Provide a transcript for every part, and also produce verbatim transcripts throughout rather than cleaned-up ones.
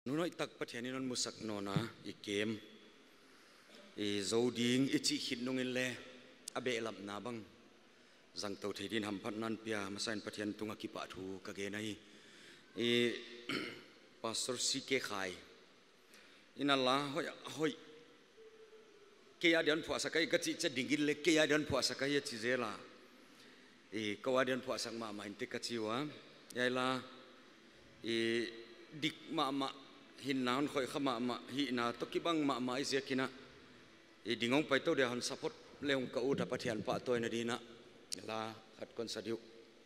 Nuno itak pathian inon musak nona I kem I zoding ichi hit nungin le abe lap na bang zang tau thedin hampat nan pia masain pathian tunga ki pa thu ka ge nai I pastor C K khai inalla hoi hoi ke ya dian phua sakai ka chi cha dingin le ke ya dian phua sakai chi zela I kawa dian phua sak ma ma inte ka chi wa yaila I dik ma ma hin naun khoi khama ma hi na to ki bang ma ma izia kina I dingong pai to de han support leung ka u da pathian pa toy na dina la khat kon sadiu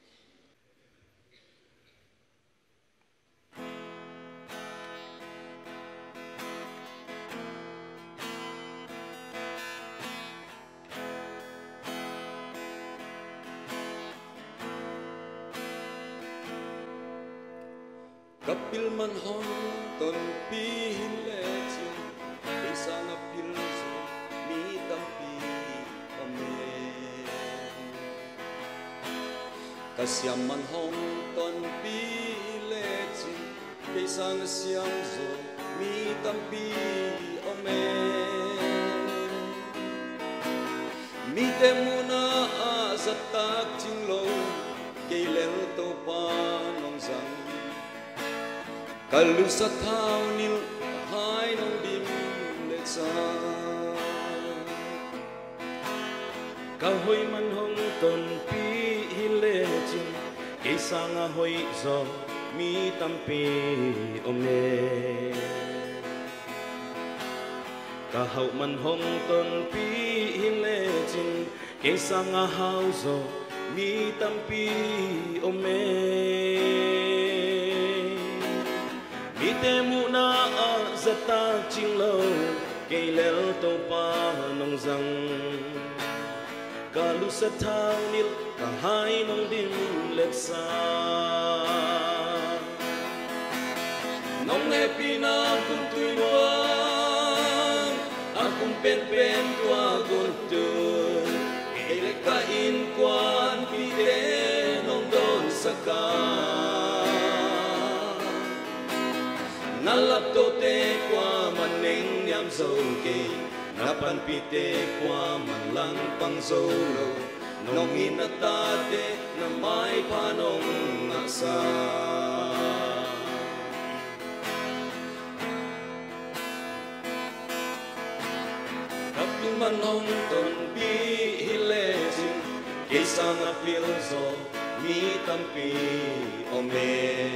kapil man hon ton pi hin le chin ke sang apil so mi tam pi ame kasyam man hon ton pi le chin ke sang siam so mi tam pi ame mi te muna a zatak ching lo ke lel to pa nong sang kalu sa thao nil hai nong dim le sa ka hoi man hong ton pi hi le chin ke sang a hoi zo mi tam pi ome ka hau man hong ton pi hi le chin ke sang a hau zo mi tam pi ome te muna a zata ching lo ke lel to pa nong zang kalu sa thao nil ka hai nong dim let sa nong happy na kun tui luang akung pen pen tua kun tu ke le ka in kwan pi te nong don saka nalap to te kwa maneng nyam zo ke napan pite kwa man lang pang zo lo nong inata te na mai panong ngasa kapil manong ton pi hile jin ke sang apil zo mi tampi ome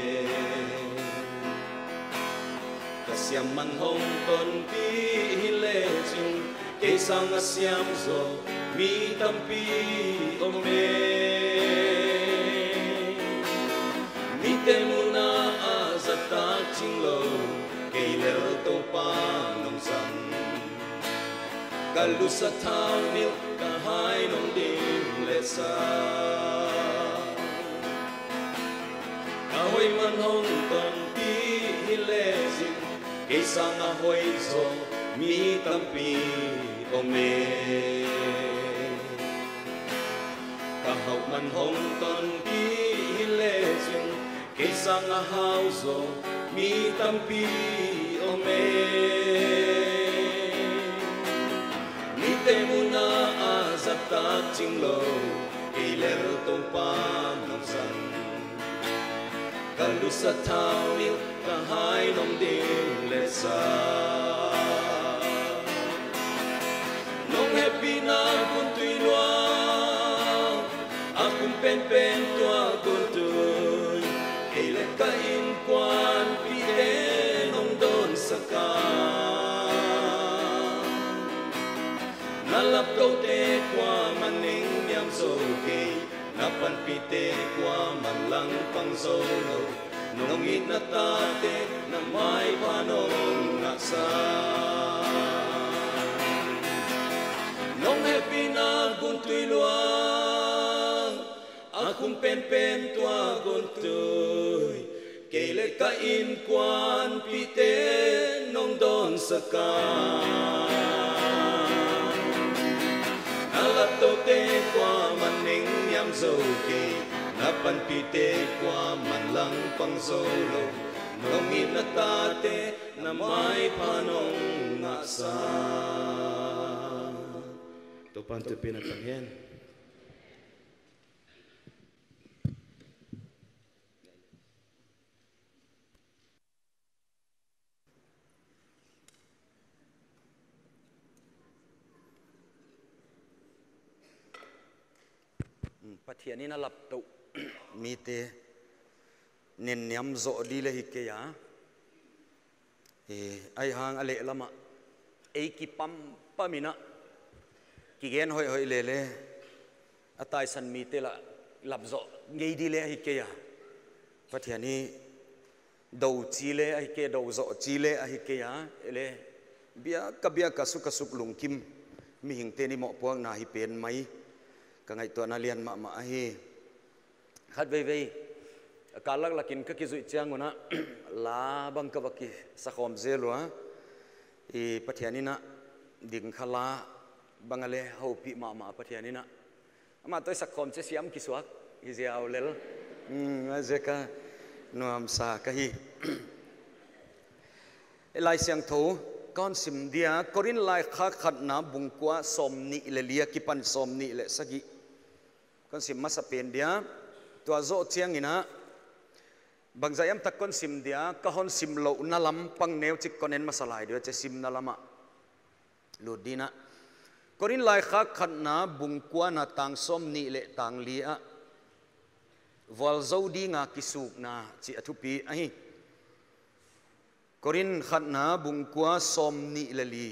siam man hong ton pi hile jing ke sang siam zo mi tam pi ome mi te muna a zata ching lo ke le to pa nong sang kalu sa thao nil ka hai nong dim le sa ka hoi man hong ton pi hile jing ke sang a hoi zo mi tam pi ome ka hau man hong ton pi le jing ke sang a hau zo mi tam pi ome mi te muna a zata ching lo ke le to pa nong san kalu sa thao nil ka hai nong dim le sa nong happy na kun tui luang akung pen pen tua kun tui ke le ka in kwan pi te nong don saka nalap to te kwa maning nyam zo ke napan pi te kwa man lang pang zo lo nong inata te na mai panong ngasa nong happy na kun tui luang akung pen pen tua kun tui ke le ka in kwan pi te nong don saka nalap to te kwa maning nyam zo ke napan pi te kwa man lang pang zo lo nongin na tate na may panong ngasa tupan tu pinatangyan ปัทยานี้น่าหลับตุมีเตเน้นย้ำโจดีเลยฮิกยาไอหางอะไรละมะไอกิปั๊มปั๊มินะกิเกนหอยหอยเล่เล่อตายสันมีเตละหลับโจไงดีเลยฮิกยาปัทยานี้ดูจีเล่ฮิกยดูโจจีเล่ฮิกยาเล่เบียกับเบียกับสุกสุกลุงคิมมีหิงเตนิหมอพวกนาฮิเป็นไหมก็ไงตัวนักเรียนมามาฮีขัดเว่ยๆการลักลักินก็คิดสุดจังวะนะลาบังกับกิสักคมเซลัวอีปัทยานินะดิ่งขลาบังอะไรเขาปีมามาปัทยานินะมาตัวสักคมเสียมกิสวกฮิเซียเอาเลลอืมเจก็นวมสากะฮีไลเสียงทูก้อนสิมเดียกรินไลข้าขัดน้ำบุงกัวสมนิเลเลียกิปันสมนิเลสกิก้อนสิมมาสเปนเดียตัวโจเชียงอินะบางใจยามตะก้อนสิมเดียก็ฮอนสิมโลนัลำปังเนวจิกก้อนเอ็นมาสลายเดียวจะสิมนัลำะหลุดดีนะกรินไลข้าขัดน้ำบุงกัวนาต่างสมนิเลต่างเลียวอลโจดีงากิสุกนาจิอทุปีไอกรินขัดนาบุงกัวสมนิเลลี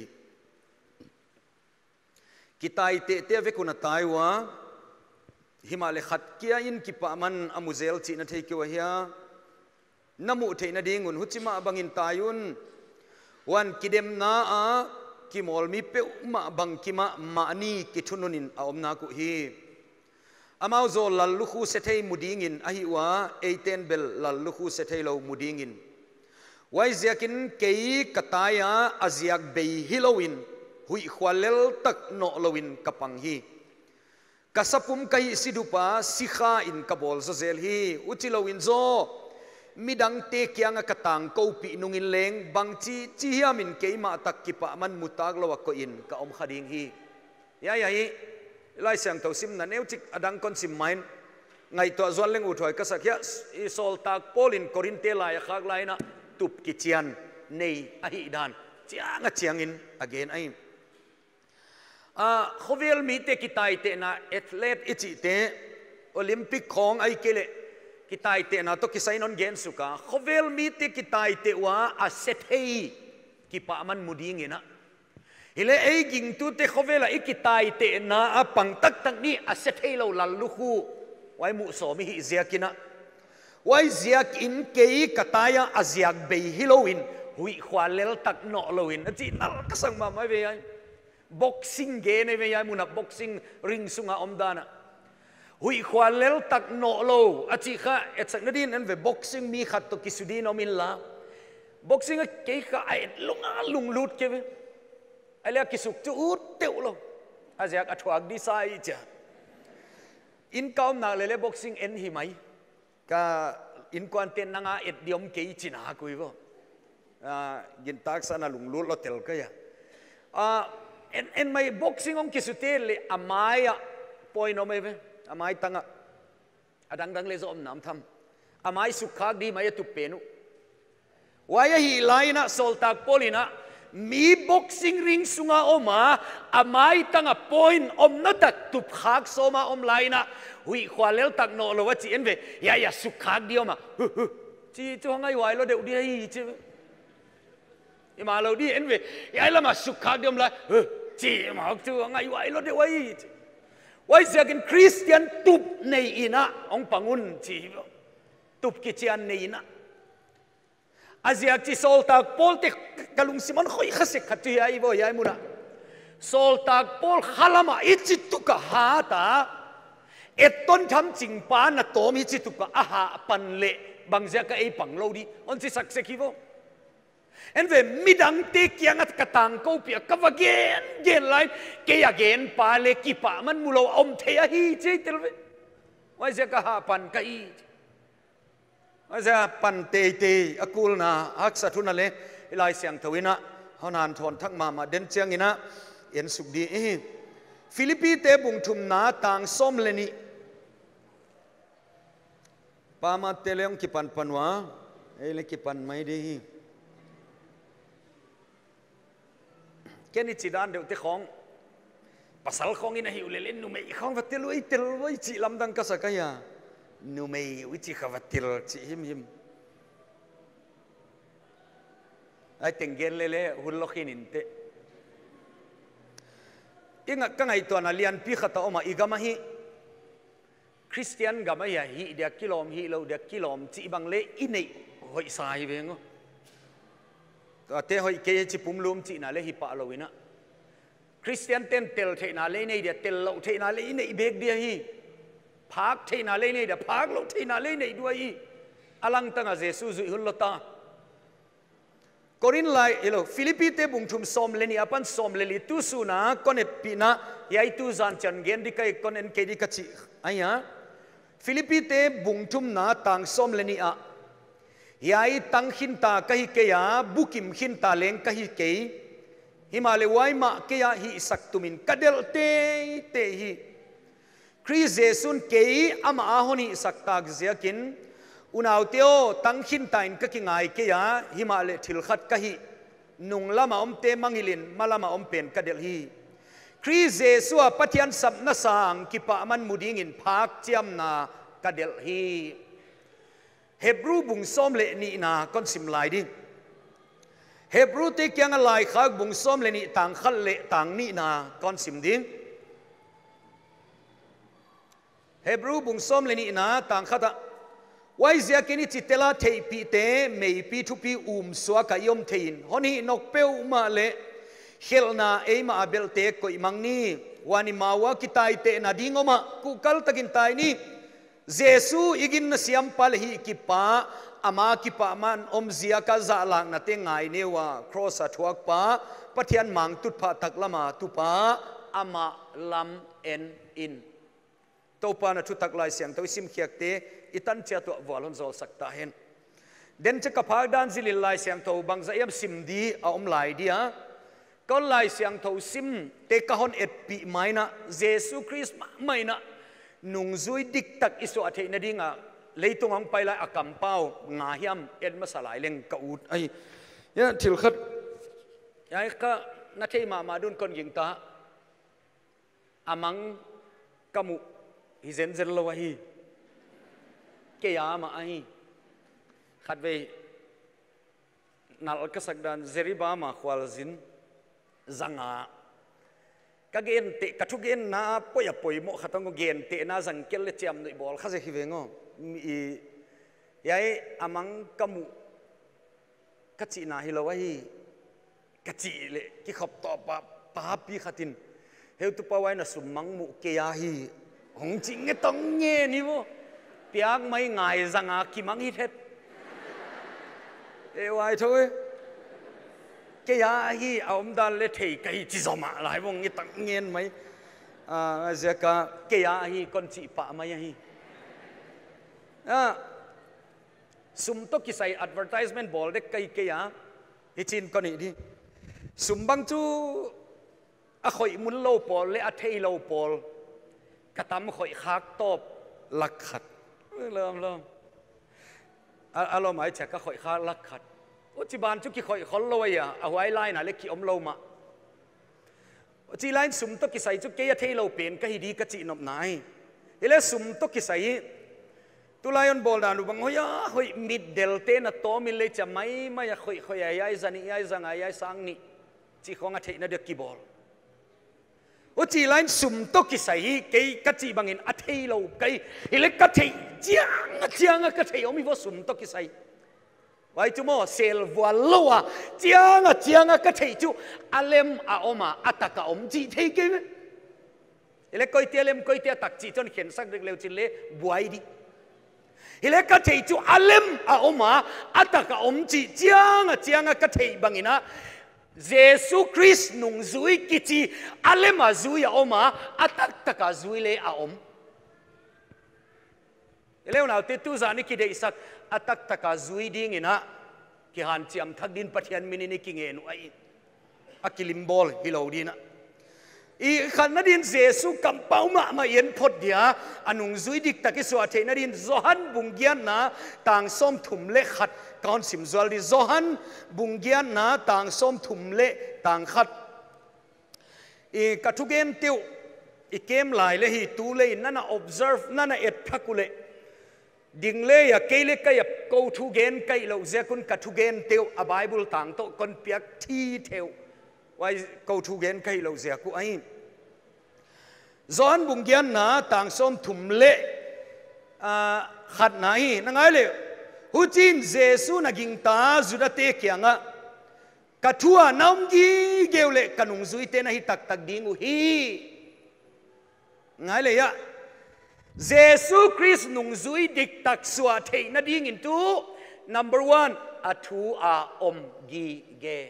กิตายเตเตเวกุนตายวะหิมาเลขัดเกียอินกิปะมันอมุเซลจีนเทกิวะเฮียน้ำมุเทนดิงุนหุจิมาบังอินตายุนวันกิเดมนาอากิมอลมีเปอุมาบังกิมามานีกิทุนุนินอาอมนากุฮีอามาโซลัลลุคูเซเทมุดิงินอหิวะเอเตนเบลลัลลุคูเซเทโลมุดิงินไว้เสียกินเกยกตายาอาเซียกเบยฮิโลวินหุยขวาเลลตักโนโลวินกับปังฮีกัสปุ่มไกสิดุปาสิขาอินกับบอลโซเซลฮีอุจิโลวินโซมิดังเตกียงกตังกูปีนุงินเลงบังจีจีฮามินเกยมาตักกิปะมันมุตากลวกอินกับอมขดิงฮียายายไล่เสียงตัวซิมนั่นเอวจิกอดังคนซิมไมน์ไงตัวจวนเลงอุทอยก็สักยะอิโซลตากโพลินโครินเตลายขากไลนะตุบกิจยันในอหิดานเจียงเจียงอิน again ไอ้อ่าเขาเวลมีเตกิตายเตนะแอตเลตอิจิเตโอลิมปิกของไอเกเลกิตายเตนะตัวกิไซนอนเกนสุกาเขาเวลมีเตกิตายเตว่าอาเซตเฮกิปะมันมุดิงินะฮิเลไอกิงตุเตเขาเวลไอกิตายเตนะอาปังตักตักนี่อาเซตเฮเราลัลลุคูไว้มุสอมิฮิเซียกินะไว้เสียกินเกยกตายอาเซียกเบยฮิโลวินหุยขวาเลลตักโนโลวินจีนัลก็สั่งมาไม่เวียนบ็อกซิ่งเกนไม่เวียนมุนับบ็อกซิ่งริงสุงาอมดานะหุยขวาเลลตักโนโลอาจีข้าเอ็ดสังนดินนั่นเวบ็อกซิ่งมีขัดตกิสุดีนอมินลาบ็อกซิ่งเกยข้าไอ้ลุงอาลุงลุดเกวไอ้เลี้ยกิสุกจูดเตวโลอาเซียกอัฐวักดีไซน์จ้ะอินกาวนาเลเลบ็อกซิ่งเอ็นหิไหมก็อินควันเตนนังอาเอ็ดเดียมเกยจินาคุยบ่อ่ายินตักษณะลุงลุลเตลก็ยังอ่าเอ็นเอ็นไม่บ็อกซิ่งองคิสุเตลอามายะปอยโนไม่เว้อามายตั้งอ่ะดังดังเลยจะอมน้ำทำอามายสุขากดีไม่ตุเปนุวายฮีไลนะโซลตากโพลินะมีบ็อกซิ่งริงสุงาออกมาอามายตั้งอ่ะปอยน์อมนัดตุบขากโซมาอมไลนะหุยขวาเลลตักโนโลว่าจีเอ็นเวยายาสุขากเดียวมาจีจ้องไงวายเราเดี๋ยวดีจีอีมาเราดีเอ็นเวยายละมาสุขากเดียวมาจีมาจ้องไงวายเราเดี๋ยววายไว้เสียกันคริสเตียนตุบในอินะองปังุนจีตุบกิจยันในอินะอาเซียจีโซลตากโพลเตกลุงซิมันคอยขัดขัดจีไอ้บ่ยายมุนะโซลตากโพลขลามาอิจิตุกะฮาตาเอ็ดต้นทำจิงปานะโตมีจิตุกะอาหาปันเละบางเสียก็ไอ้ปังโลดีอันที่สักเสกิโวเอ็นเวมิดังเตกียงอัตกตังกูเปียกวะเกนเกนไลเกียเกนปาเลกิปะมันมุโลอมเทียฮีเจตลเวไว้เสียก็หาปันกะอีอาจจะปันเตยเตยอกูลนะฮักษะทุนนั่นเลยลายเสียงทวินะฮานานทอนทักมามาเดินเชียงอินะเอ็นสุกดีฟิลิปปีเตบุงทุมนาต่างส้มเลนี่ปามาเตเลงกิปันปันวะเอเลกิปันไม่ดีแค่นี้จีดานเดี๋ยวเตะของภาษาของอินะหิวเล่นนุ่มไอ้ของวัดเตลุไอ้เตลไว้จีลำดังกษักยานุ่มไอ้วิจิขวัดเตลจีหิมหิมไอ้เต็งเกลเล่หุ่นล็อกหินเตะอีกก็ไงตัวนั้นเรียนพิขัดออกมาอีกมาฮีคริสเตียนก็ไม่ใช่ฮีเดียกิโลมฮีเราเดียกิโลมจีบังเล่อินเนหอยสายเวงก็เตะหอยเกยจิปุ่มลุมจีน่าเล่ฮิปะเราวินะคริสเตียนเต้นเตลเทน่าเล่เนี่ยเดียเตลเราเทน่าเล่อินเนเบกเดียฮีพักเทน่าเล่เนี่ยเดียพักเราเทน่าเล่เนี่ยด้วยฮีอลังตั้งอาเจสุจุหุ่นลตาโครินไลเอโลฟิลิปปีเตบุงทุมสมเลนีอปันสมเลลีตุสุนาคอนเนตปีนะยายตุจันจันเกนดิกายคอนเนนเคดิกัชิไอ้ยะฟิลิปปีเตบุงทุมนาตังสมเลนีอะยายตังหินตาคหิเกียบุกิมหินตาเลงคหิเกียฮิมาเลวายมาเกียฮิสักตุมินกัดเดลเตเตฮิคริสเจสุนเกียอามาอาฮนิสักตากเสียกินอุณเอาเตียวตั้งหินตายนก็กิงไงเกียฮิมาเลทิลขัดกะฮินุงละมาอมเตมังอิลินมาละมาอมเป็นกะเดลฮีคริสเจสัวปฏิยันสับนาสังกิปะมันมุดิงินพักเจียมนากะเดลฮีเฮบรูบุงส้มเลนีนาก้อนสิมลายดิเฮบรูที่ยังลายข้าบุงส้มเลนีต่างขัดเลต่างนีนาก้อนสิมดิเฮบรูบุงส้มเลนีนาต่างขัดไว้เสียกินจิตเตลาเทปีเตไม่ปีทุปีอุ้มสวกายมเทียนฮอนี่นกเปวมาเลเฮลนาเอมาเบลเตกอยมังนี่วานิมาวากิตายเตนาดิงอมากุกัลตะกินตายนี่เจสูอีกินนสิยมพัลฮีกิปะอามากิปะมันอมเสียกาซาลังนาเตงไงเนวาครอสทวกปะปะเทียนมังตุดพะตักละมาตุปะอามาลัมเอ็นอินตัวปานะชุดตักลายเสียงตัวซิมเขียกเตอิตันเจ้าตัววอลลันโซลสักตาเห็นเด่นจะกับพากด้านสิลิลายเสียงตัวบางใจยับซิมดีเอาอมลายดีฮะก็ลายเสียงตัวซิมเตกะฮอนเอ็ดปีไม่นะเยซูคริสต์ไม่นะนุงซุยดิกตักอิสุอาเทนดิ้งอ่ะเลยตรงหังไปลายอากำเป้างาฮิมเอ็ดมาสลายเล่งกอูดไอ้เนี่ยทิลขัดยัยก็นัทเทมามาดุนคนยิงตาอามังกามุฮิเซนเซลโลวะฮีเกียร์มาไอ้ขัดไปนัลก็สักดันเจริบามาควาลซินจังอาก็เกณฑ์เตะกระทุกเกณฑ์น่าป่วยป่วยโมขัดต้องเกณฑ์เตะน่าสังเกตเลยเจียมด้วยบอลข้าจะคิดเองอ๋อมียัยอามังกมุกัจจินาฮิโลวะฮีกัจจิเลยที่ขับต่อปะปาปีขัดินเฮตุปะไว้น่ะสุมังมุเกียร์ฮีหงจิงเงต้องเงี้ยนี่วะเปียกไม่ง่ายจังอาคิมังฮิตเฮ็ดเอวไอ้ทุยเกียร์ฮีเอาอมดันเลเทไกจิจอมาหลายวงนี้ตั้งเงี้ยไหมอ่าเจ้าก็เกียร์ฮีคนจีปะมาฮีอ่าสุมตกิใส่ advertisement บอลเด็กไกเกียร์ฮิจินคนนี้ดิสุมบังจูอะข่อยมุนโลปอลเลอะเทโลปอลกระทำข่อยคักตบลักขัดเริ่มเริ่มอารมณ์หมายถึงก็ข่อยคักลักขัดอุจิบานจุกิข่อยขอลอยอ่ะเอาไว้ไล่น่ะเล็กขี้อมโลมาอุจิไล่สุ่มตกิใส่จุกเกียเทโลเป็นก็ฮีดีกะจีนบนายเอเลสุ่มตกิใส่ตุลายันบอลดานุบังเฮ้ยเฮ้ยมิดเดลเตน่ะโตมิเลยจะไม่ไม่ข่อยข่อยยัยจันยัยจังยัยสังนี่จีของอาเทน่ะเด็กกีบอลอุจิไลน์สุ่มตกิใส่เกยกัจจิบังอินอัฐิโลเกยอิเล็กกัจจิจียงจียงกัจจิอมิวสุ่มตกิใส่ไว้จุโมเซลวัวลัวจียงจียงกัจจิจูอัลเลมอาอมาอัตตะอมจีเทเกยอิเล็กก้อยเตียเลมก้อยเตียตักจีจนเขียนสักเร็วจิเลบวยดิอิเล็กกัจจิจูอัลเลมอาอมาอัตตะอมจีจียงจียงกัจจิบังอินะเยซูคริสต์นุ่งซุยกิจิอัลเลมาซุยอาอมาอัตตักตะกาซุยเลอาอมเอ leo nào te tu zani ki dei sak atak taka zui ding ina ki han chiam thak din pathian minini ki nge nu ai akilim bol hilo dina i khan na din jesu kam pauma ma yen phot dia anung zui dik taki so the na din zohan bunggian na tang som thum le khat kaun sim zwal di zohan bunggian na tang som thum le tang khat i katugen tiu i kem lai le hi tu le nana observe nana et thakule ding le ya kele ka ya ko thu gen kai lo ze kun katugen tiu a bible tang to kon piak thi theo wai câu thu gen kai lo zia ku ai zon bung gian na tang som thum le a khat na hi na ngai le hu chin jesu na ging ta zuda te kyanga kathua nam gi geu le kanung zui te na hi tak tak ding u hi ngai le ya jesu christ nung zui dik tak suwa the na ding in tu number one athu a om gi ge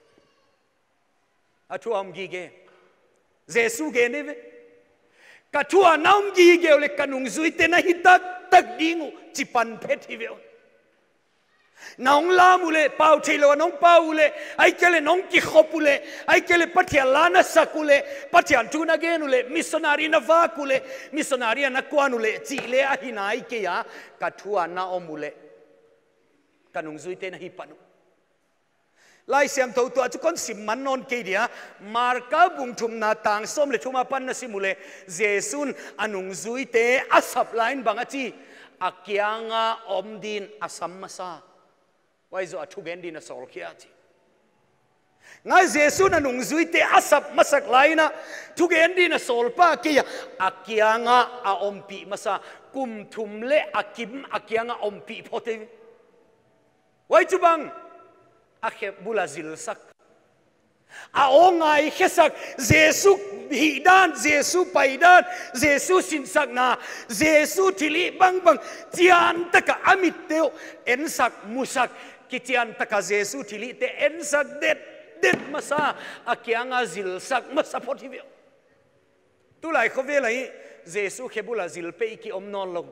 athu om gi ge jesu ge ne ve kathua nam gi ge le kanung zui te na hi tak tak dingu chipan phet hi ve nong la mu le pau thilo nong pau le ai kele nong ki khopule ai kele pathia lana sakule pathian tu na ge nu le missionary na va kule missionary na kwanu le chi le a hi nai ke ya kathua na omule kanung zui te na hi panu lai siam tho to chu kon sim man non ke dia marka bung thum na tang som le thuma pan na simule jesun anung zui te asap line banga chi akyanga omdin asam masa wai zo athu gen din a sol khia chi ngai jesun anung zui te asap masak laina thu gen din a sol pa ke ya akyanga a ompi masa kum thum le akim akyanga ompi phote wai chu bang akhe bulazil sak a ongai khesak jesu hidan jesu paidan jesu sinsak na jesu thili bang bang chian taka amit teo ensak musak kitian taka jesu thili te ensak det det masa akyanga zil sak masa photivio tu lai khove lai jesu khebula zil pe ki omnon lo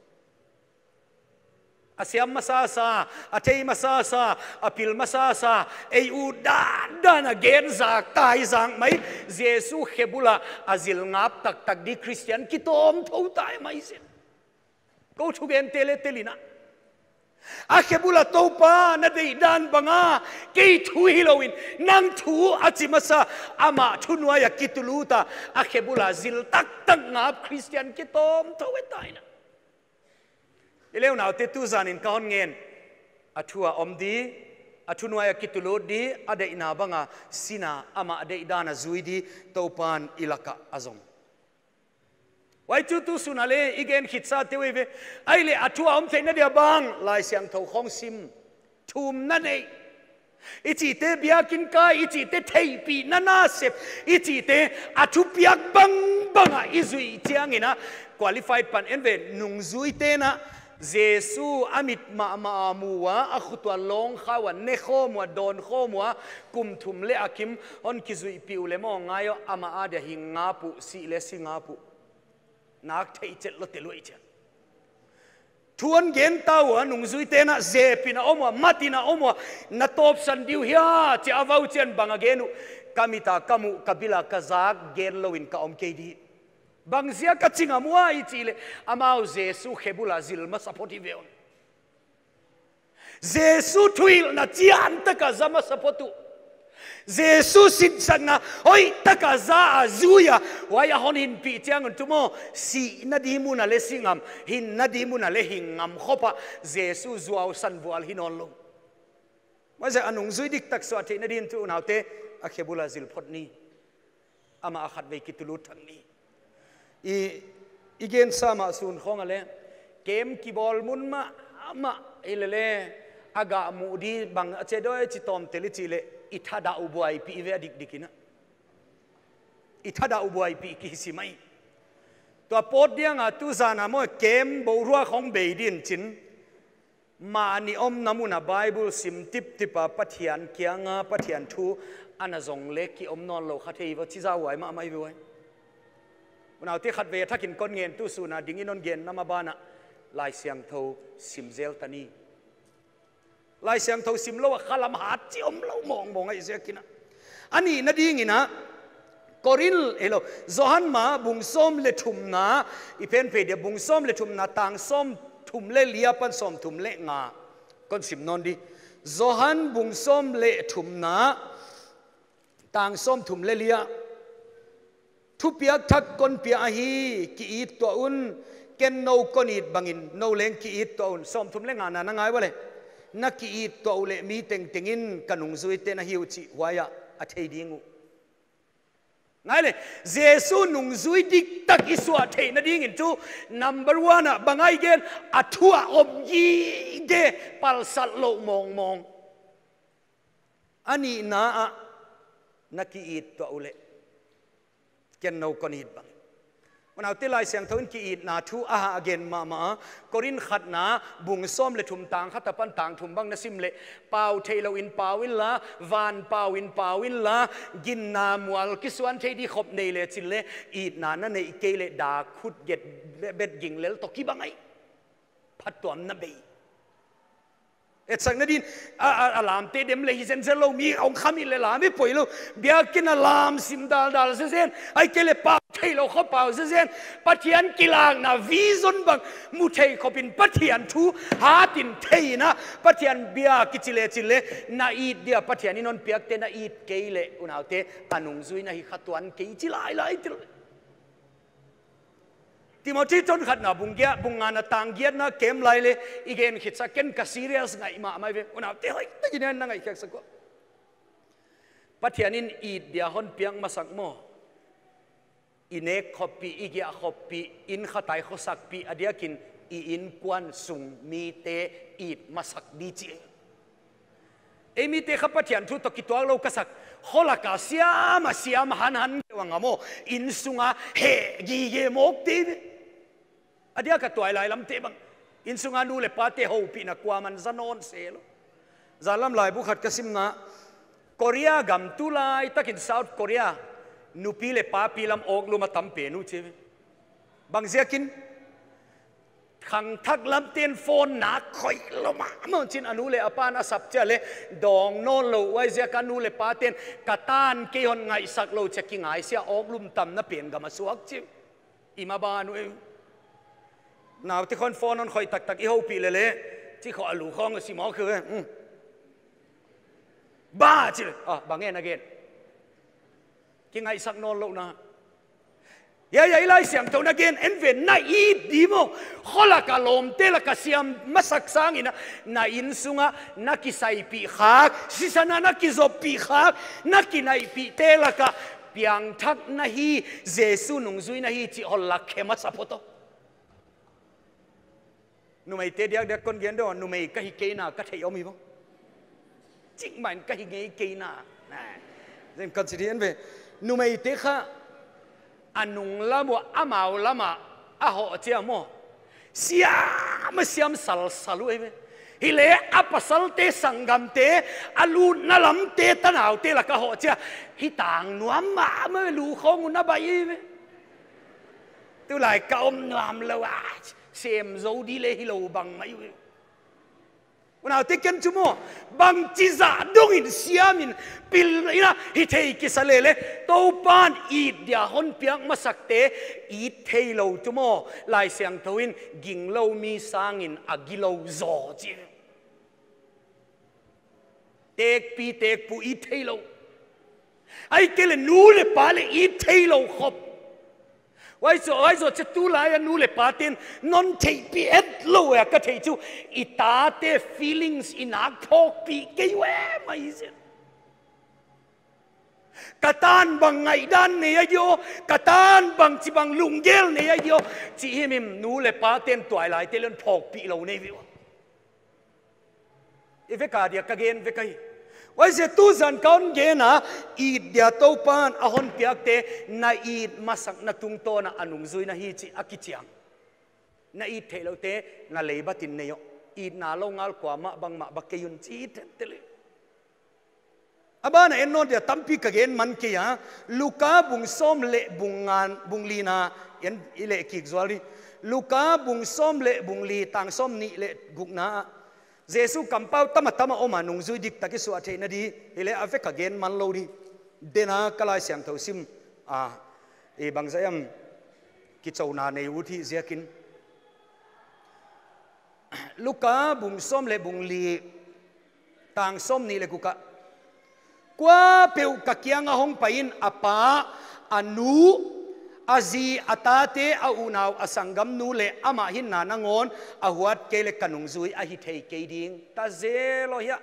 asiam masasa atei masasa apil masasa ei u dan dan again za tai zang mai jesu khebula azil ngap tak tak di christian ki tom tho tai mai sen ko thu gen tele telina a khebula to pa na dei dan banga ke thu hiloin nang thu achimasa ama thunwa ya kituluta a khebula zil tak tak ngap christian ki tom tho tai na ileu nào te tu zan in kaon ngen athua omdi athunuaya kitulodi ade ina banga sina ama ade idana zuidi topan ilaka azong wai chu tu sunale igen khitsa tewe aile athua om theina dia bang lai siang tho khong sim thum na nei ichi te biakin kai ichi te theipi nana sep ichi te athu piak bang banga izui chiangina qualified pan enve nungzui te na jesu amit ma ma muwa akhutwa long khawa ne khomwa don khomwa kum thum le akim on kizui piule mo ngayo ama ada hinga pu si le singa pu nak thei chet lo te loi cha thuan gen tawa nung zui te na ze pina omwa matina omwa na top san diu hia chi avau chen banga genu kamita kamu kabila kazak gen loin ka om kedi bangzia ka chinga mua i chile amau jesu khebula zil ma sapoti veon jesu thuil na chian taka zama sapotu jesu sin sana oi taka za azuya waya honin pi chiang tumo si na di muna le singam hin na di muna le hingam khopa jesu zuaw san bual hinon lo maza anung zui dik tak so ate na din tu naute a khebula zil photni ama akhat ve kitulu thangni i igen sama sun khong ale kem ki bol mun ma ma ilele aga mudi bang achedoi chitom teli chile ithada ubuai pi ve dik dikina ithada ubuai pi ki simai to pot dia nga tu zana mo kem bo ruwa khong beidin chin ma ni om namuna bible sim tip tipa pathian kyanga pathian thu anazong le ki om non lo khathei wa chi zawai ma mai wai nào tiếc khát về thắc kinh con nghiền tu suna ding inon gen nama bana ลายเสียงเท่าสิมเซลตานีลายเสียงเท่าสิมโลว่าขลำหาจิอมโลมองมองไอ้เสียกินะอันนี้นาดีงี้นะกอริลเอโลจอหันมาบุงส้มเลทุมนาอีเพนเพเดียบุงส้มเลทุมนาต่างส้มทุมเลเลียปันส้มทุมเลงาก้นสิมนอนดีจอหันบุงส้มเลทุมนาต่างส้มทุมเลเลียทุเปียกทักก้นเปียฮีกีอิตตัวอุนเกนโนก้นอิดบังอินโนเลงกีอิตตัวอุนส้มทุมเลงานานังไงวะเลยนักกีอิตตัวอุเลมีเต็งเต็งอินกันนุงซุยเตนะฮิวจิวายะอัฐดิงูไงเลยเยซูนุงซุยดิกตักอิสวาเทนดิ่งอินจู number one อ่ะบางไอเกนอัทัวอมยีเดปัลสัลโลมองมองอันนี้นะนักกีอิตตัวอุเลเกนโนกนิดบังวันเอาที่ลายเสียงทวินกีอิดนาทูอาหาเกนมามากรินขัดนาบุงส้มเลทุมต่างขัดตะปันต่างทุมบังนสิมเลเปาเทลวินเปาวินละวานเปาวินเปาวินละกินนามวลกิสวันเทดีขบเนเลจิเลอีดนานั่นในเกเลดาขุดเก็ดเบ็ดยิงเลตกิบังไอพัดตัวนับบีเอ็ดสังนดินอาลามเตเดมเลยฮิเซนเซโลมีองคามิเลลาไม่ป่วยโลเบียกินอาลามซิมดาลดาลเซเซนไอเกเลปาเทโลเขาเปาเซเซนปัทยันกิลางนาวิซอนบังมุเทเขาเป็นปัทยันทูฮาตินเทนะปัทยันเบียกิจิเลจิเลนาอีดเดียปัทยันนี่นนเปียกเตนาอีดเกเลอุณาเตอานุงซุยนาฮิขัตวันเกจิลายลายจิลที่มาที่จนขัดนะบุงเกียบุงงานต่างเกียนะเกมไรเลยอีกเกนขิดสักเกนกับซีเรียสไงมาไม่เว้ยวันนั้นเตะให้ตั้งยังนั่งไงแค่สักว่าปัทยานินอีดเดียฮอนเปียงมาสักโมอินเอกขบปีอีกยาขบปีอินขัดไตขสักปีอดียกินอินกวนสุงมีเตอีดมาสักดีจีเอมีเตขับปัทยันทุตกิตัวเรากษักขลักเสียมาเสียมหันหันวังอโมอินสุงาเฮกีเยมกตีอดียกับตัวอะไรลำเตบังอินสุงานูเลปาเตหูปีนักว่ามันจะนอนเสลจาลัมลายบุขัดกสิมนะเกาหลีกัมตุลายตักินเซาท์เกาหลีนูปีเลปาปีลำออกลุมาตั้มเปนูเชฟบางเสียกินขังทักลำเตียนโฟนหนาคอยลมาเมื่อจินอนุเลอปานาสับเจเลดองโนโลไว้เสียกันนูเลปาเตียนกะตานเกี่ยนไงสักโลจะกินไงเสียออกลุมตั้มน่ะเปลี่ยนกับมาสวกจิอิมาบานุเอนาที่คนโฟนนั้นคอยตักตักอีหูปีเลยเลยที่เขาอลูข้องกับสิหมอคือบ้าจิอ่ะบางแง่นะเกณฑ์กินไงสักนอนโลนะยายายไล่เสียงตัวนักเรียนเอ็นเวนน่าอีดีโมขลักลมเตลักเสียมมาสักสังอินะน่าอินสุงะนักกิไซปีขักสิสนานักกิจบปีขักนักกินไอปีเตลักเปียงทักนาฮีเจสุนุงซุยนาฮีจิฮอลลักเขมัสปโตนุ่มไอเตเดียกเด็กคนเกียนด้วยนุ่มไอกะฮิเกน่ากะเทยอมีบ่จริงมันกะฮิเงเกน่านะเรื่องกันสิเดียนเวนุ่มไอเตค่ะอันนุ่งละมัวอามาละมาอาหอเจียมเสียมเสียมสัลสัลุเอเวฮิเลอาปัสสัลเตสังกัมเตอาลูนัลมเตตันเอาเตละกะหอเจียฮิต่างนัวมาเมื่อลูของอุนนับไปเวตัวไหลกอมนวมละวะเสียมโจดีเลยฮิโลบังไม่เววันเอาเตกันจุโมบางจิซาดงอินเสียมินปิลอินะฮิเทกิสเลเลตัวปานอีดเดียฮอนเปียงมาสักเตอีดเทโลจุโมลายเสียงทวินกิงโลมีสังอินอากิโลโจจิเตกปีเตกปูอีดเทโลไอเกลนูเลปาเลอีดเทโลขบไว้ส่ไว้ส่จะตู้ลายนูเลปาเตนนนเทปีเอ็ดโลเอะก็เทจูอิตาเต feelings อินักพกปีเกยเวไม่เสียกะตานบังไงด้านเนี่ยโยกะตานบังจีบังลุงเกลเนี่ยโยจีมิมนูเลปาเตนตัวอะไรเตลนพกปีเราเนี่ยวิวเอเวกาเดียกะเกนเวกายว่าจะตู้สันก้อนเกนะอีดเดียโตปานอาหอนเปียกเตนาอีดมาสักนาตุงโตนะอนุงซุยนะฮีจิอากิจิยังนาอีดเทโลเตนาเลบัตินเนยอีดนาลงอัลกว่ามาบังมาบักเกยุนจีเตเตเลอาบ้านเอ็นโนเดียตัมปีกะเกนมันเกียลูกาบุงส้มเละบุงงานบุงลีนาเอ็นอิเลกิกซวาลีลูกาบุงส้มเละบุงลีต่างส้มนี่เละกุกนาเยซูกำเป้าตั้มตั้มออกมาหนุ่งจุยดิกตะกิสวะเทนดีเฮเลอเฟกเกนมันโลดีเดน่ากลายเสียงเท่าซิมอ่าเอบางใจมกิจวนาในวุฒิเสียกินลูกาบุงส้มเละบุงลีต่างส้มนี่เละกุกะกว่าเปียวกักยังห้องไปอินอปาอนุอาจีอัตาเตอาอุนาวอสังกัมนูเลอามาหินนานงอนอาหัวเกลกันุงซุยอาฮิเทเกดิงตาเซโลเฮีย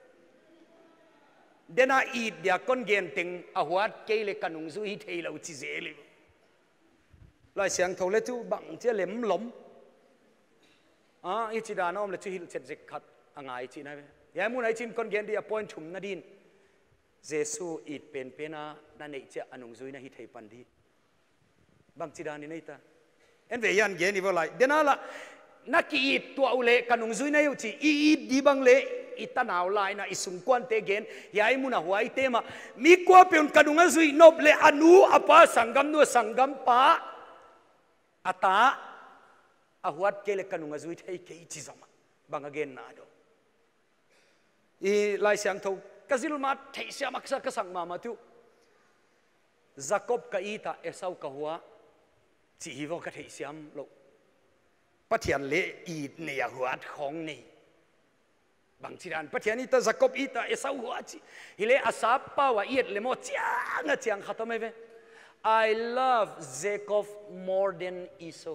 เดน่าอีดเดียคนเกนติงอาหัวเกลกันุงซุยฮิเทลาอุจิเซลิลายเสียงเขาเลจูบังเจเลมล้มอ่าอิจิดานอมเลจูฮิลเซจิขัดอ่างไอจินะเว้ยยายมูนไอจินคนเกนเดียพอยน์ชุมนาดินเยซูอีดเป็นเป็นนะนั่นเองจะอนุงซุยนะฮิเทปันดีบางจีดานี่นี่ตาเอ็นเวียนเกนี่ว่าไรเดน่าละนักอีดตัวอุเลกันุงซุยนะยุติอีดดีบังเลอิตานาวไลนะอิสุงกวนเตเกนยายมุนาหัวไอเตมามีกว่าเป็นกันุงซุยนบเลอนุอปาสังกัมนัวสังกัมปาอัตาอาหัวเกเลกันุงซุยเทเกอิจิซามาบางเกนนาโดอีไลเสียงทูกซิลมาเทเสียมักษะกสังมามาตุจักบกับอีตาเอสาวกับหัวจีวกเทเสียมโลปะเทียนเละอีดเนี่ยหัวของนี่บางทีนั้นปะเทียนอีตาจักบอีตาเอสาวหัวจีฮิเลอาซาป้าวอีดเลโมเจียงเจียงขัดทำไมเว้ I love Jacob more than Esau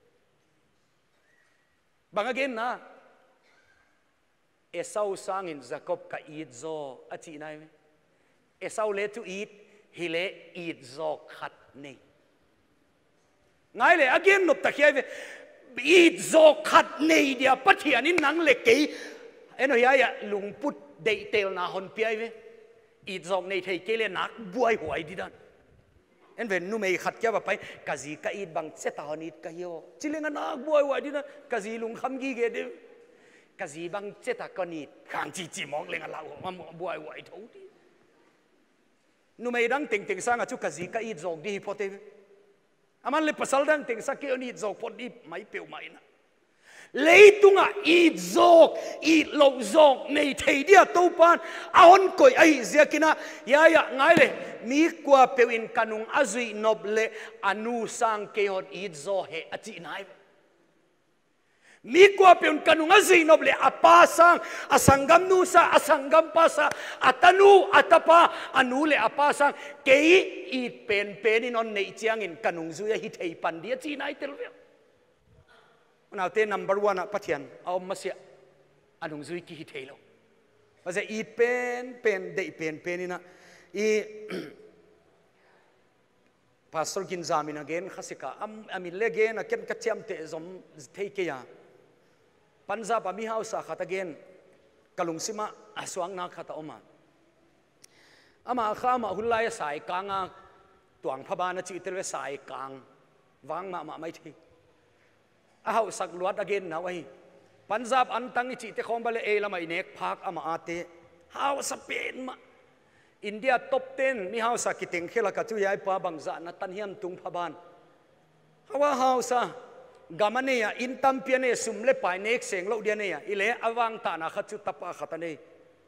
บางagainนะเอสาวสร้างอินจักบกับอีดโซอาจีนายเอสาวเลตุอีดฮิเลอีดโซขัดนี่ไงเลยอากินนบตะเคียนอีดโซขัดนี่เดียปัทยานี่นังเล็กกี่เอ็นอยาลุงพุทธเดเตลนาฮอนเปียเวอีดโซนี่เทเกเลนักบวยหวยดิดันเอ็นเวนนุ่มไอขัดแก้วไปกะซีกะอีดบังเซตาฮอนิดกะเฮียวจิเลงนักบวยหวยดิดันกะซีลุงคำกี้เกดิกะซีบังเซตากอนิดข้างจีจีมองเลงลาวมาบวยหวยทุกทีนุ่มไอดังติงติงสร้างจุกะซีกะอีดโซดีพอเตอามันเลยภาษาดังติงสักเกี่ยวนี่โจกพอดีไม่เปลี่ยวไม่นะเลยตุงอ่ะอีโจกอีโลโจกในเทียตัวปานอาอนก่อยไอเสียกินะยายะไงเลยมีกว่าเปลี่ยนกันุงอาจุยนบเลอนุสังเกตอีโจเฮอจินายมีกว่าเปลี่ยนกันุงอาจุยนบเลอปาสังอสังกัมนุสาอสังกัมปาสาอัตนูอัตปาอนุเลอปาสังเกยอีเป็นเป็นนี่นนในเจียงอินกันุงซุยฮิตเฮปันเดียจีนายเตลเวียมันเอาเตนัมเบอร์วันอะพัทยันเอามาเสียอนุงซุยกิฮิตเฮโลว่าจะอีเป็นเป็นเดยเป็นเป็นนี่นะอีพาสตอร์กินจามินาเกนข้าศึกอาอามิเลเกนอาเกนกัจจามเตะจอมเทเกียปัญจาบมีฮาวสาขัตเกนกลุงซิมาอสวงนักขัตอมาอามาข้ามาหุ่นลายสายกลางตวงพบานจิตเวสายกลางวางมามาไม่ทีอาฮาวสักลวดอเกนนะไว้ปัญจาบอันตั้งจิตของบาเลเอละไม่เนกพักอามาอาเตฮาวสเปนมาอินเดียท็อปเต็นมีฮาวสักกิติงเข้ากับจุยายปาบังจานัตันเฮียมตุงพบานฮาวฮาวซากามันเนี่ยอินตัมเปียเนี่ยสุมเล็บไปเนกเสียงโลเดียเนี่ยอิเลอวังตานะขัดจุตปะขัดเนี่ย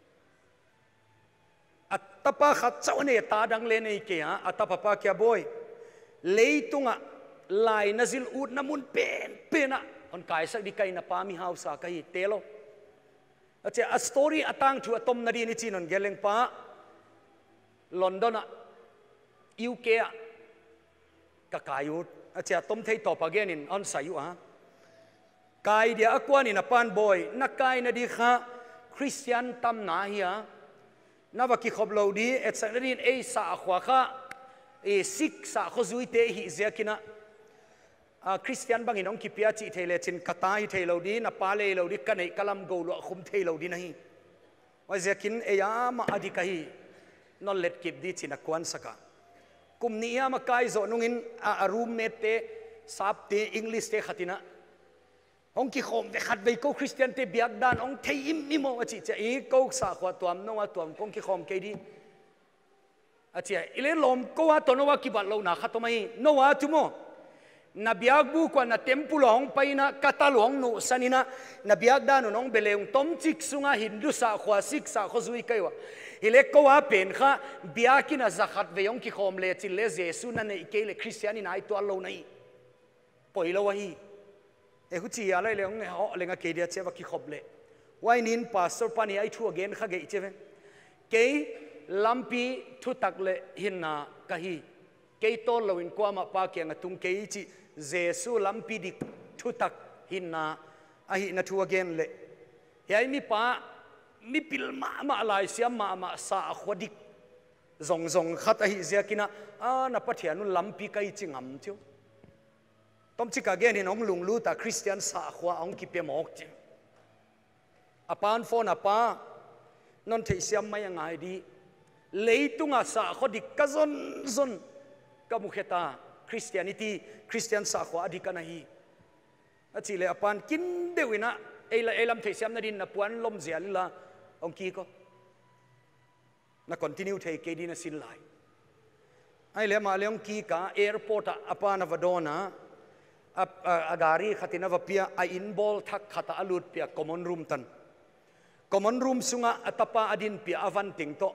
อัตปะขัดเจ้าเนี่ยตาดังเลนี่เกียอัตปะปะเกียบอยเลยตุงอะลายนซิลอูดน้ำมุนเป็นเป็นอะคนกายสักดีไกนับปามีฮาวสักไอเตโลอาจจะสตอรี่อตั้งชัวตมนาดีนี่จีนนเกลเลงปาลอนดอนอะยูเคอะกะกายุอาจจะต้มเทยต่อปะเกนินอันสายุฮะกายเดียอากวานินปานบอยนักกายนาดีค่ะคริสเตียนตั้มนาเฮียนับว่ากิขบเราดีเอ็ดสักนิดเอสาขวาค่ะเอซิกสาขจุยเตหิเซียกินะคริสเตียนบางอินองกิพิอาจิเทเลชินคาตาฮิเทเราดีนับปาเลเราดีกันไอกลัมโกลคุมเทเราดีนะฮีว่าเซียกินเอียมาอดีกะฮีนนเล็ดกิบดีชินักวนสักกุมนี้มาไกด์โจนุงินอารูมเมตเตสาบเตอังกฤษเตขัดนะองค์กิขมเตขัดไปก็คริสเตียนเตบียกดานองค์เทยิมนิโมว่าจิจะอีก็สาขวาตัวมน้องว่าตัวมองค์กิขมเกดีอาจิอิเลลมก็ว่าตัวน้องว่ากิบัตเราหนาขัดตัวไม่น้องว่าจุโม na biak bu kwa na temple hong paina katalong no sanina na biak da no nong beleung tom chik sunga hindu sa khwa sik sa khozui kaiwa ile ko wa pen kha biakina zakhat veyong ki khom le chil le jesu na nei ke le christian in ai to lo nei poilo wa hi e hu chi ya lai leong ne ho lenga ke dia chewa ki khop le wai nin pastor pani ai thu again kha ge cheve ke lampi thu tak le hinna ka hi ke to lo in kwa ma pa ke nga tung ke chi jesu lampi dik thu tak hinna a hi na thu again le yai mi pa mi pil ma ma lai siam ma ma sa khodik zong zong khat a hi zia kina a na pathianu lampi kai chingam chu tom chi ka gen in ong lung lu ta christian sa khwa ong ki pe mok chi apan phone apa non thei siam mai ngai di leitunga sa khodik ka zon zon ka mukheta christianity christian sa khwa adikana hi achi le apan kin dewina ela elam thei siam na din na puan lom zial la ông kia có na continue thầy cái đi na xin lại ai lẽ mà lẽ ông kia cả airport à apa na vadona agari khatina vapia a inball thak khata alut pia common room tan common room sunga atapa adin pia avan ting to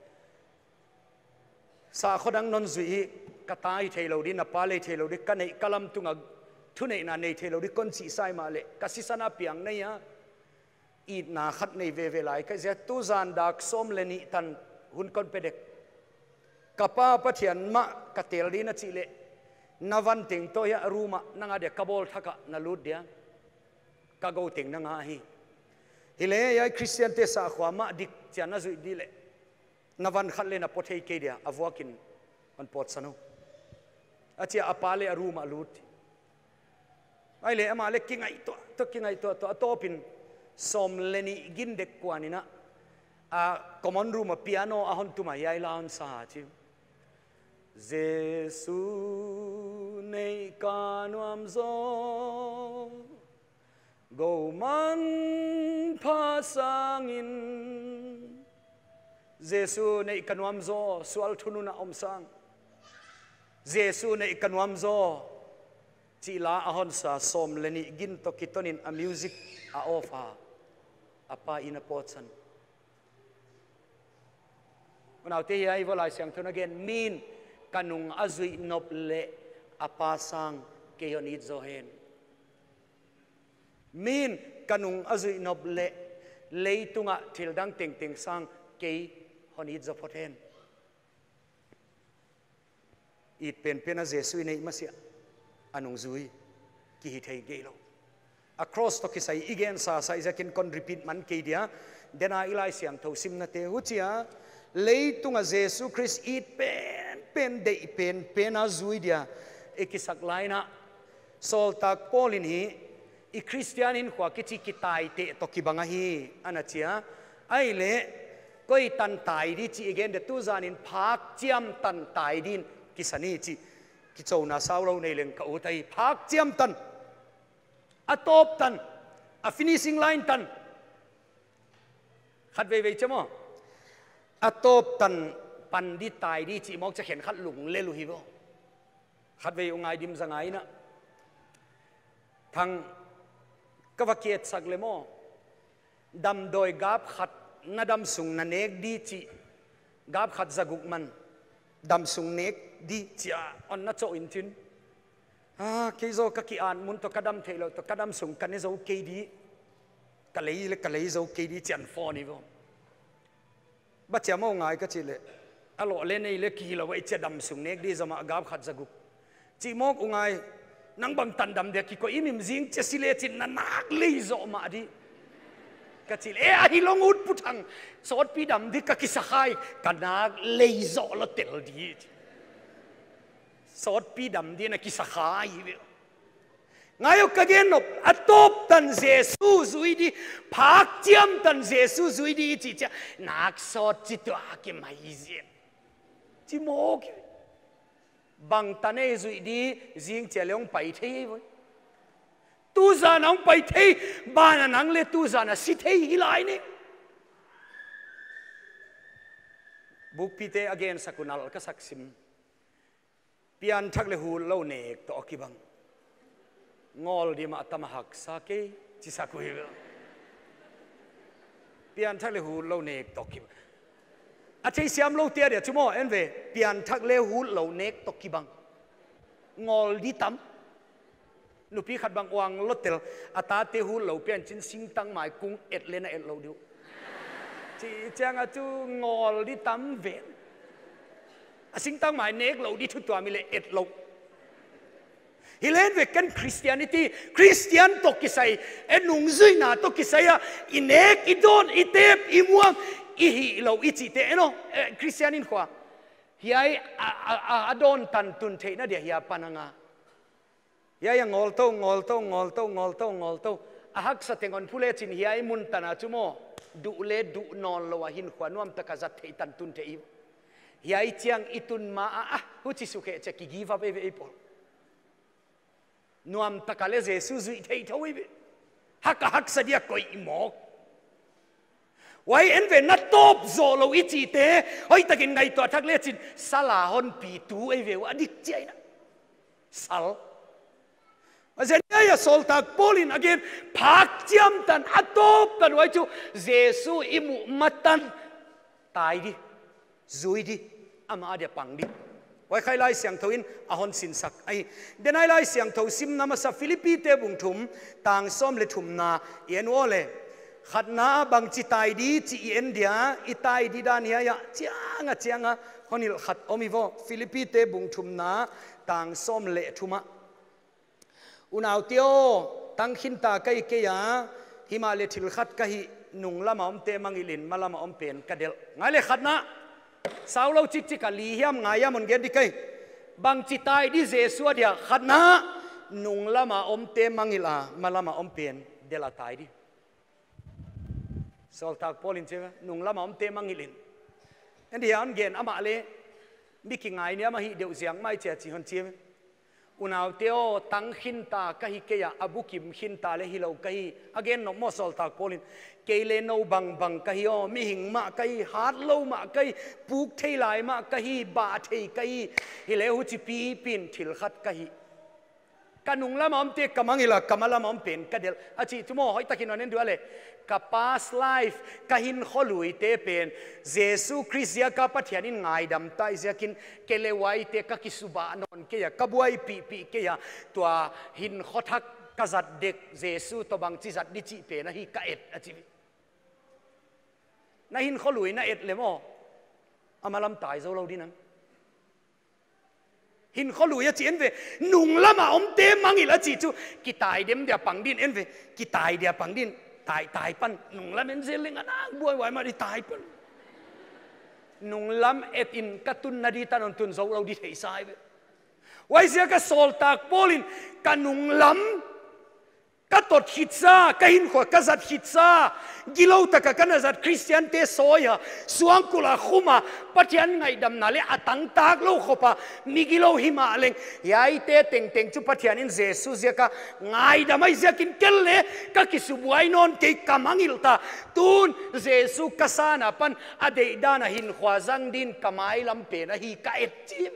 sa khodang non zui katai thelo di na pale thelo di kanei kalam tunga thunei na nei thelo di kon si sai ma le kasisana piang nei ya ít na khát này về về lại cái gì tu gian đặc som lên nhị tan hun con pedek kapa pathian ma katel đi na chỉ lệ na văn tiếng tôi ya ruma na ngade kabol thaka na lut dia kago tiếng na nga hi ile ya christian te sa khwa ma dik chian na zui di lệ na văn khát lên na pothei ke dia avwakin on pot sanu achia apale ruma lut ai le ama le kingai to to kingai to to topin som leni gin dek kwanina a common room a piano a hon tuma yai laun sa chi jesu nei kanuam zo go man pasangin jesu nei kanuam zo sual thununa om sang jesu nei kanuam zo chi la a hon sa som leni gin to kitonin a music a ofa apa ina potsan now te hi volai siang thun again min kanung azui nop le apa sang ke yonit zohen min kanung azui nop le leitunga thildang teng teng sang ke honit zopothen it pen pen a jesu nei masia anung zui ki hi thei gelo across to kisai igen sa sa isakin kon repeat man ke dia dena ilai siang tho sim na te huchia leitunga jesu christ it pen pen de pen pen azui dia ekisak laina sol tak polin hi i christianin khwa kichi kitai te to kibanga hi anachia aile koi tan tai di chi again de tu zanin phak chiam tan tai din kisani chi ki chona saulo nei leng ka utai phak chiam tan a top tan a finishing line tan khat ve ve chamo a top tan pan di tai di chi mok cha khen khat lung le lu hi bo khat ve ungai dim zangai na thang kavakiet sak le mo dam doi gap khat na dam sung na nek di chi gap khat zaguk man dam sung nek di chia on na cho in tin à cái zo các kỳ an muốn to kadam thấy lo to kadam sung kan zo ke di ka lấy le ka lấy zo ke di chan phone ni vô bắt chém mau ngai cái chi le alo le nei le ki lo wei che dam sung nek di zama gap khat zaguk chi mok ungai nang bang tan dam de ki ko imim jing che sile chin na nak le zo ma di ka chi le a hi long ut putang sot pi dam di ka ki sakai kanak le zo lo tel di sot pi dam di na kisakai ngayo kagen nop atop tan jesu zui di phak chiam tan jesu zui di chi cha nak sot chi to ki mai ji chi mo ki bang tane zui di jing chelong pai thei voi tu za nang pai thei ba nang le tu za na si thei hilai ni buk pite again sakunal ka saksim pian thak le hu lo nek to ki bang ngol di ma tamahak sake chi sakui pian thak le hu lo nek toki a chei siam lo tia dia chumo en ve pian thak le hu lo nek toki bang ngol di tam nupi khat bang wang lotel ata te hu lo pian chin sing tang mai kung et le na et lo diu chi chang a chu ngol di tam ve a sing tang mai nek lo di thu tua mi le et lo hilen ve kan Christianity Christian to kisai enung zui na to kisaya inek idon itep imuang ihi lo ichi te no Christianin kwa hiai adon tan tun the na dia hia pananga hiai ngol to ngol to ngol to ngol to ngol to ahak sa tengon phule chin hiai mun tana chumo du le du non lo hin kwa nuam takazat the tan tun the hiai chiang itun ma a hu chi su ke che ki give up e pol nuam takale Jesu zui thei thoi be hak hak sa dia koi imok wai en ve na top zo lo ichi te hoi takin ngai to thak le chin sala hon pi tu e ve wa dik chai na sal azen ya sol tak polin again phak chiam tan atop tan wai chu Jesu imu matan tai di zui di ama dia pang di wai khai lai siang thoin ahon sin sak ai denai lai siang tho sim nama sa Philippi te bung thum tang som le thum na yen ole khatna bang chi tai di chi en dia itai di dan ya ya chianga chianga honil khat omivo Philippi te bung thum na tang som le thuma unaw tio tang khinta kai ke ya himale thil khat ka hi nung lama om te mangilin malama om pen kadel ngale khatna sao lâu chích chích cả lì hiam ngài ya mon gen đi cây bang chi tai đi Jesu dia khatna nung lama om te mangila malama om pen de la tai đi sol tak polin che nung lama om te mangilin en dia an gen ama le mi ki ngai nia ma hi deu ziang mai che chi hon che unaw teo tang khin ta ka hi ke ya abukim khin ta le hi lo ka hi again no mo sol tak polin kele no bang bang ka hi o mi hing ma ka hi hat lo ma ka hi puk thei lai ma ka hi ba thei ka hi hi le hu chi pi pin thil khat ka hi kanung lama om te kamangila kamala om pen kadel achi tumo hoi takin onen duale ka past life kahin kholui te pen Jesu Christia ka pathianin ngai dam tai ziakin kelewai te ka kisuba non ke ya kabuai pi pi ke ya tua hin khothak kazat dek Jesu to bang chi zat di chi pe na hi ka et achi na hin kholui na et lemo amalam tai zo lo dinam hin kholui chi en ve nung lama om te mangila chi chu ki tai dem dia pangdin en ve ki tai dia pangdin tai tai pan nung lam en zeling anang buai wai ma di tai pan nung lam et in katun na di tanon tun zo lo di thei sai ve wai sia ka sol tak polin ka nung lam ka tot hitsa ka hin kho ka zat hitsa gilo taka kana zat Christian te soya suang kula khuma pathian ngai dam na le atang tak lo khopa migilo hima leng yai te teng teng chu pathian in Jesu zeka ngai damai zekin kelle ka kisubuai non ke kamangil ta tun Jesu kasana pan ade dana hin khwazang din kamai lam pe na hi ka et chim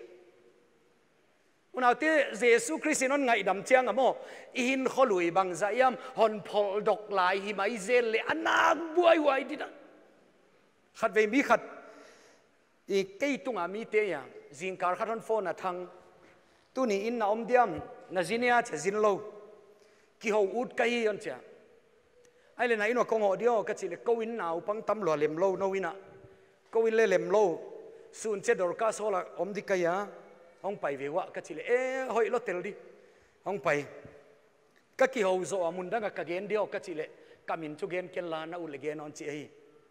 unaw te Jesu Christian ngai dam chiang amo in kholui bang zayam hon phol dok lai hi mai zel le anak buai wai dina khat ve mi khat i kei tunga mi te ya jing kar khat hon phone athang tu ni in na om diam na zinia che zin lo ki ho ut kai on cha ai le na ino kong ho dio ka chi le ko in naw pang tam lo lem lo no wina ko in le lem lo sun che dor ka so la om di kai ya ông pai về wa ka chile e hoi lo tel di ông pai ka ki ho zo amun danga ka gen dio ka chile kamin chu gen ken la na ul gen on chi hi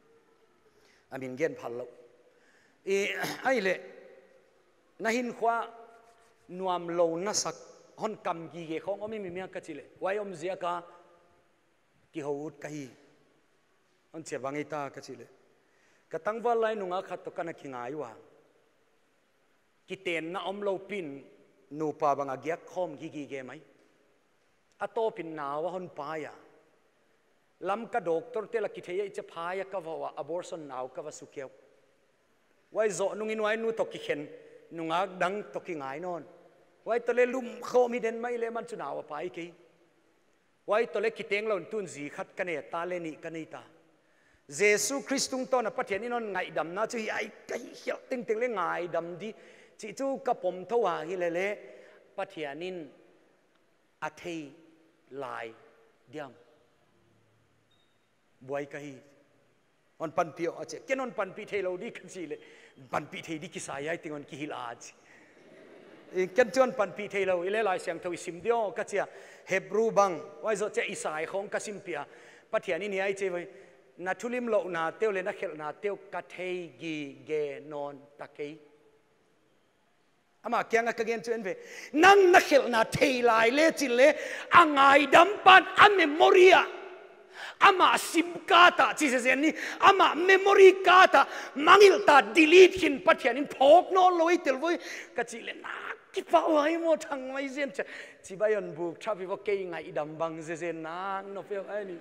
amin gen phal lo e ai le na hin khwa nuam lo na sak hon kam gi ge khong omi mi mi ka chile wai om zia ka ki ho ut ka hi on che bangai ta ka chile ka tangwa lai nunga khat to kana ki ngai wa kiten na om lo pin nu pa banga gyak khom gi gi ge mai ato pin na wa hon pa ya lam ka doctor te la ki thei che pha ya ka wa abortion naw ka wa su keu wai zo nungin wai nu to ki khen nunga dang to ki ngai non wai to le lum khom hi den mai le man chu naw pa ai ki ไว้ตัวเล็กกิเตงเราตุนจีขัดกันเนตาเลนิกันเนตาเยซูคริสต์ตุงต้นปัจเจกนี่นนไงดำนะจู่ไอ้ไก่เหี้ยติงติงเลยไงดำดีจิจู่กับผมทว่าฮิเลเลปัจเจกนินอาเทลายเดียมบวยกันฮีอนปันพิโออาเจแค่นอนปันพิเทเราดีกันสิเลยปันพิเทดีกิสายไอ้ติงอนกิฮิลอาจแค่จวนปันพิเทเราอิเลลายเสียงทวิสิมเดียวก็เจ้าเฮบรูบังว่าจะเจ้าอิสายของกัสิมเปียปัจเจกนี่เนี่ยไอ้เจ้านัทุลิมโลนาเตียวเลนักเขลนาเตียวกัทเฮกีเกนอนตะเกยอามาเกียงกักเกนชวนเวนั่งนักเขลนาเทลายเลจิเลอ่างไอดัมปันอ่ะเมมโมรีอะอามาซิมกาตาจีเซนนี่อามาเมมโมรีกาตามังอิลตาดีลีทหินปัจจัยนินพกนอนลอยเตลวยกัจิเลนักกิปะวายโมทังไม่เซนจะจีบายันบุกชาบิวเกยไงดัมบังเซนนักนอเฟลไอ้นี่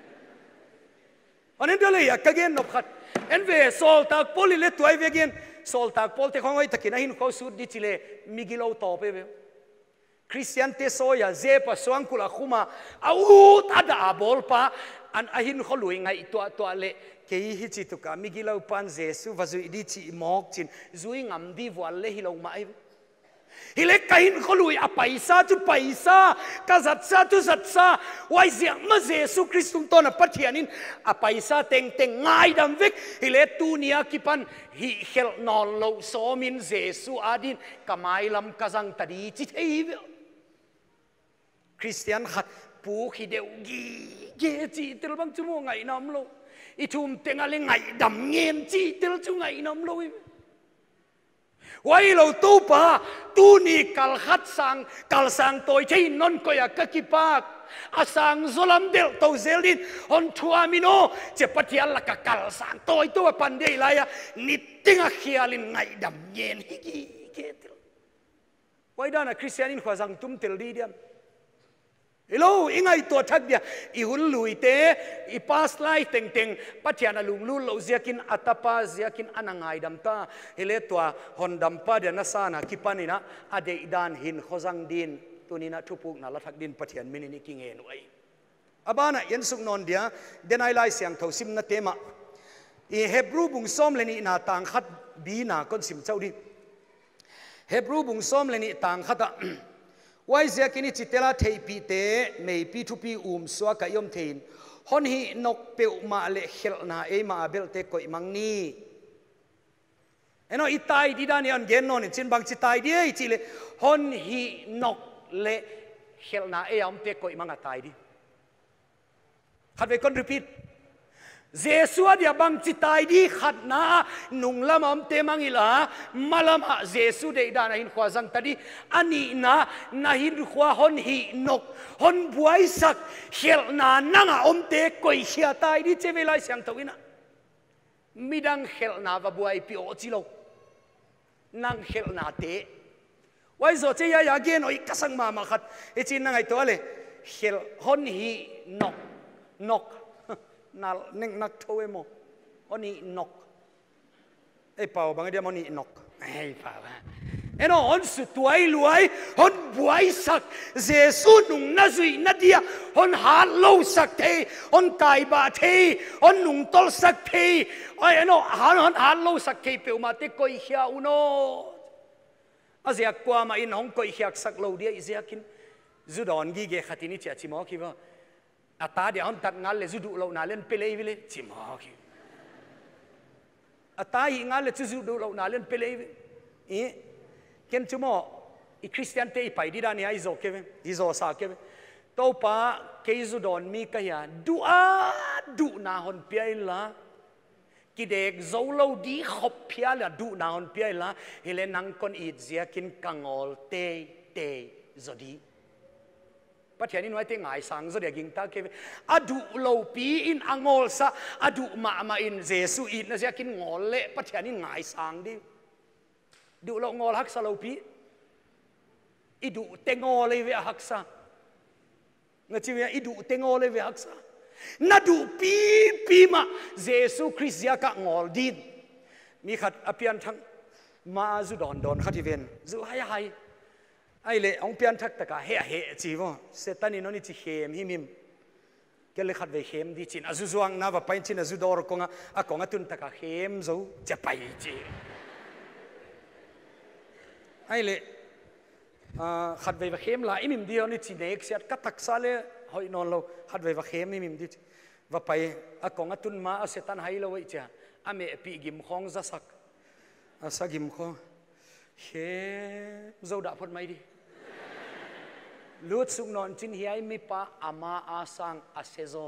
อันนี้เดี๋ยวเลยกักเกนนบขัดเอ็นเวสโลตากโพลิเลตัวไอเวกินสโลตากโพลเทของไอ้ตะกินหินเขาสุดดิจิเลมิกิโลต่อไปเวคริสเตียนเตโซยาเจปสวงกุลาคุมาอาวุธอาดาบอลปะอันหินเขาลุยไงตัวตัวเละเกี่ยฮิจิตุกามิกิโลปันเจสุวาจุดิจิมอกจินจุยงามดีวัลเลฮิโลมาไอฮิเล็กกินเขาลุยอภัยซาจุภัยซากษัตริย์ซาจุสัตซาไว้เสียงมาเยซูคริสต์ต้นปัจเจียนินอภัยซาเต็งเต็งง่ายดำวิกฮิเล็กตูเนียกิปันฮิเฮลนอลโลโซมินเยซูอาดินกามายลำกษังตดีจิตเฮวคริสเตียนขัดปูฮิเดวกีเกจิติลบังจุโมไงน้ำโลอีทุ่มเต็งอะไรไงดำเงียนจิติลจุไงน้ำโลไว้เราตู้ป่าตู้นี่กัลขัดสังกัลสังตัวที่นนก็อยากกิปากอาสังโซลัมเดลตัวเซลินฮอนทัวมิโนเจ็บปะเทียนละกกัลสังตัวตัวปันเดียลายนิติงะเขียลินไงดำเย็นฮิกิเกติลไว้ด้านคริสเตียนินขวาสังตุ้มเตลดีเดียมเอโลอิงไอตัวทักเดียอีหุ่นลุยเตอีพาสไลเต็งเต็งปัจจัยนั้นลุงลุงเราเสียกินอัตปาเสียกินอันงไงดำตาเฮเลตัวฮอนดำปาเดียนัสานะคิปานินะอเดดานหินขจังดินตัวนี้นะทุปุกนะลัทักดินปัจจัยมินินิกิงเงินไว้อาบานะยันสุกนอนเดียเดนไอไลเสียงเท่าซิมนาเตมะอีเฮบรูบุงซ้อมเลนินาต่างขัดบีนาคนซิมเจ้าดิเฮบรูบุงซ้อมเลนิต่างขัดไว้เสียกินจิตเตล่าเทปีเตไม่ปีทุปีอุ้มสวากยมเทนฮอนฮีนกเปียวมาเลเขลนาเอมาเบลเตกอยมังนีเอ็นอิตายดีดานี่อันเกนนอนจินบังจิตายดีไอจิเลฮอนฮีนกเลเขลนาเออมเตกอยมังตายดีขัดไปคนรีพีทเยซูเดียบังจิตายดีขัดนานุงละมัมเตมังอิลามาลามะเยซูเดดานะหินขวาจังตดีอันนี้นะนะหินขวาฮอนฮีนกฮอนบวยสักเขลนานังอมเตกอยเขียตายดีเจเวลาเสียงทวินะมิดังเขลนาวบวยปิโอจิโลนังเขลนาเตไว้โซเจียยาเกนโอยกษังมามาขัดเอจินนังไอตัวเลยเขลฮอนฮีนกนกนักนึกนักโทเอโมอันนี้นกไอ้เป่าบางเดียมันนี่นกไอ้เป่าเอ็นอันสุดตัวไอ้รวยอันบวยสักเจสุนุงนาจุยนาเดียอันหาโลสักเทอันกายบาเทอันนุงตอลสักเทไอ้เอ็นหาอันหาโลสักเทเปียวมาเตกอยเขียอุโนอาเซียกว่ามาอินห้องกอยเขียสักโลเดียอิเซียกินจุดอ่อนกีเกขัดที่นี่เจ้าชิมอคิว่าอาตาเดียอันตัดงานเลยจุดเราหนาเล่นเปเลยวิเลยจิมฮาคิอาตาอีงานเลยจุดเราหนาเล่นเปเลยวิอีเกินจุโมอีคริสเตียนเตยไปดีดานี่ไอโซเควิไอโซซาเควิตัวป้าเคยจุดอนมีกันยาดูอาดูนาฮอนเปียละกิเด็กโซโลดีขบเปียละดูนาฮอนเปียละเฮเลนังคนอีเจียกินกังอลเตยเตยจดีปัจจัยนี้น้อยเต็งไงสังจะเดียกิงตาเก็บอดูโลปีอินอังอลซะอดูมามาอินเจสุอินนะเสียกินงอลเละปัจจัยนี้ไงสังดิดูโลงอลฮักซาโลปีอีดูเต็งอลเลยเวฮักซาเงาชีวิตอีดูเต็งอลเลยเวฮักซานาดูปีปีมาเจสุคริสต์ยากะงอลดินมีขัดอภิยันทั้งมาจุดอนดอนขัดที่เวนจุให้ให้ไอ้เละองเปียนทักตะกะเฮะเฮจีวะเซตันนี่นนี่จีเขมหิมิมก็เลยขัดไปเขมดีจินอาจุจวงน่าว่าไปจินอาจุดอร์กงอ่ะอ่ะกงอ่ะตุนตะกะเขมจูจะไปจีไอ้เละอ่าขัดไปว่าเขมละอิมิมเดียวนี่จีเด็กเสียกัดตักซาเลหอยนอนเราขัดไปว่าเขมอิมิมดีว่าไปอ่ะกงอ่ะตุนมาอ่ะเซตันให้เราไว้จ้ะอ่ะเมปีกิมของจะสักอ่ะสักกิมของเขมจูด่าพ้นไม่ดีลูดสุกนอนจินเฮียมีป้าอามาอาสังอาเซโซ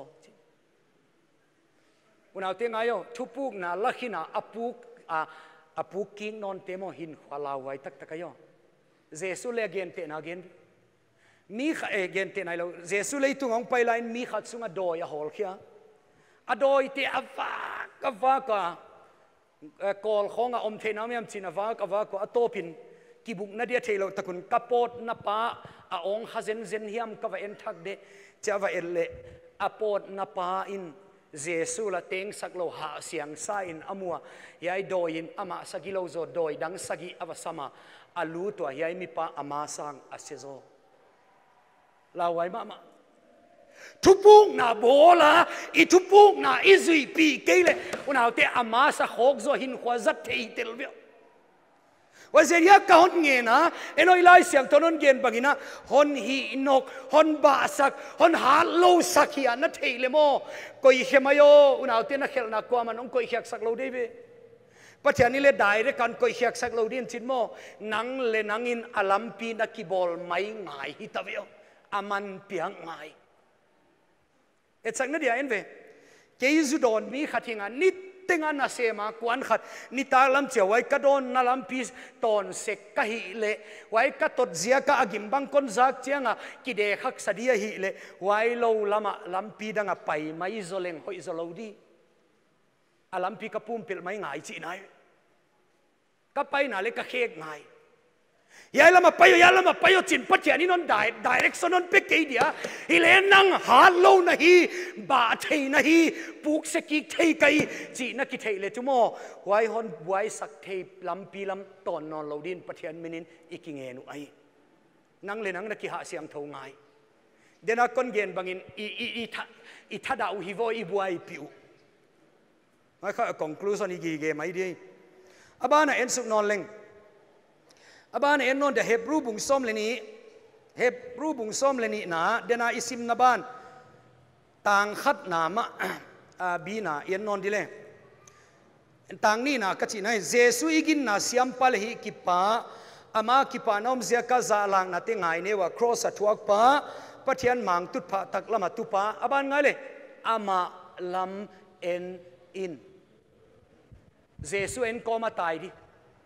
อุณเอาเตียงไงโยทุปุกน่ะลักขิน่ะอปุกอาอปุกกิ้งนอนเตมอหินขวาลาวไว้ตักตะกายโยเจสุเลเกนเตนาเกนมีข้าเอเกนเตนายเราเจสุเลยตุงองไปไลน์มีข้าสุงอดอยฮอลเขียอดอยเตอวากอวากากอลของอมเทนามีอัมจินอวากอวากอโตปินกิบุกนาเดียเทโลตะกุนกระโปดนาป้าอาองฮาเซนเซนฮิมกว่าเอ็นทักเดจะว่าเอเลอาโปดนาป้าอินเจสุละเตงสักโลหาเสียงซาอินอมัวยายโดยินอามาสกิโลโซโดยดังสกิอวสมาอาลูตัวยายมีป้าอามาสังอาเซโซลาไว้มามาทุกปุกนาโบลาอีทุกปุกนาอิซุยปีเกลอุณเอาเตอามาสะโคกโซหินขวาจัดเทอิเตลเบียว่าเสียกาวน์เงินนะเอ็นโอยไลเสียงตอนนั้นเงินบางทีนะฮอนฮีนกฮอนบาสักฮอนฮาโลสักยานัทเฮเลโมก็อีเขมายโออุณเอาเตนักเขลนักกว่ามันองก็อีเขกสักโลดีเวปัจจัยนี้เลยได้เรื่องการก็อีเขกสักโลดีนจินโมนังเลนังอินอาลัมปีนักกีบอลไม่ง่ายฮิตาเวลอามันเปียงง่ายเอ็ดสักนั่นเดียวเอ็นเวเกี่ยจุดอนมีขัดทิ้งอันนิดเต็งอันน่ะเสมากวนขัดนิตาลัมเจ้าไว้กระโดนนาลัมพีตอนเสกกะฮิเลไว้กระตดเสียกะอากิมบังคนซักเจียงอ่ะกิเดขักสดีฮิเลไว้โลลามะลัมพีดังอ่ะไปไม่โซเลงหอยโซโลดีอาลัมพีกระปุ่มเปิลไม่ง่ายจีนายก็ไปน่ะเลยกะเค้กง่ายยายละมาไปยายละมาไปยจินปัจจัยนี้นนได้ดิเรกชันนนเป็กกี่เดียฮิเลนังฮาโลนะฮีบาเทนะฮีปุกสกิเทกี่จีนักกิเทเลจุโมไว้ฮอนไว้สักเทลำปีลำตอนนอนเราดินปัจจัยมินินอีกิเงนุไอนังเลนังนักกิหาเสียงเท่าไงเดนักคนเย็นบางอินอีอีอีทัดอีทัดเอาฮิโวอีบัวอีปิวไม่ค่อยคอนคลูชันอีกี่เกมไม่ดีอาบ้านเอ็นสุกนอนเล็งอาบ้านเอ็นนนเดเฮบรูบุงส้มเลนี้เฮบรูบุงส้มเลนี้นะเดน่าอิสิมนาบ้านต่างขัดนามะบีน่าเอ็นนนดิเลต่างนี่นะกัจจินัยเจสุอีกินน่าเสียมพัลฮิกิปะอามากิปะน้อมเสียกะซาลังนาเตงไงเนี่ยว่าครอสทวกปะปะเทียนมังตุดปะตักละมาตุปะอาบ้านไงเลยอามาลำเอ็นอินเจสุเอ็นก็มาตายดิ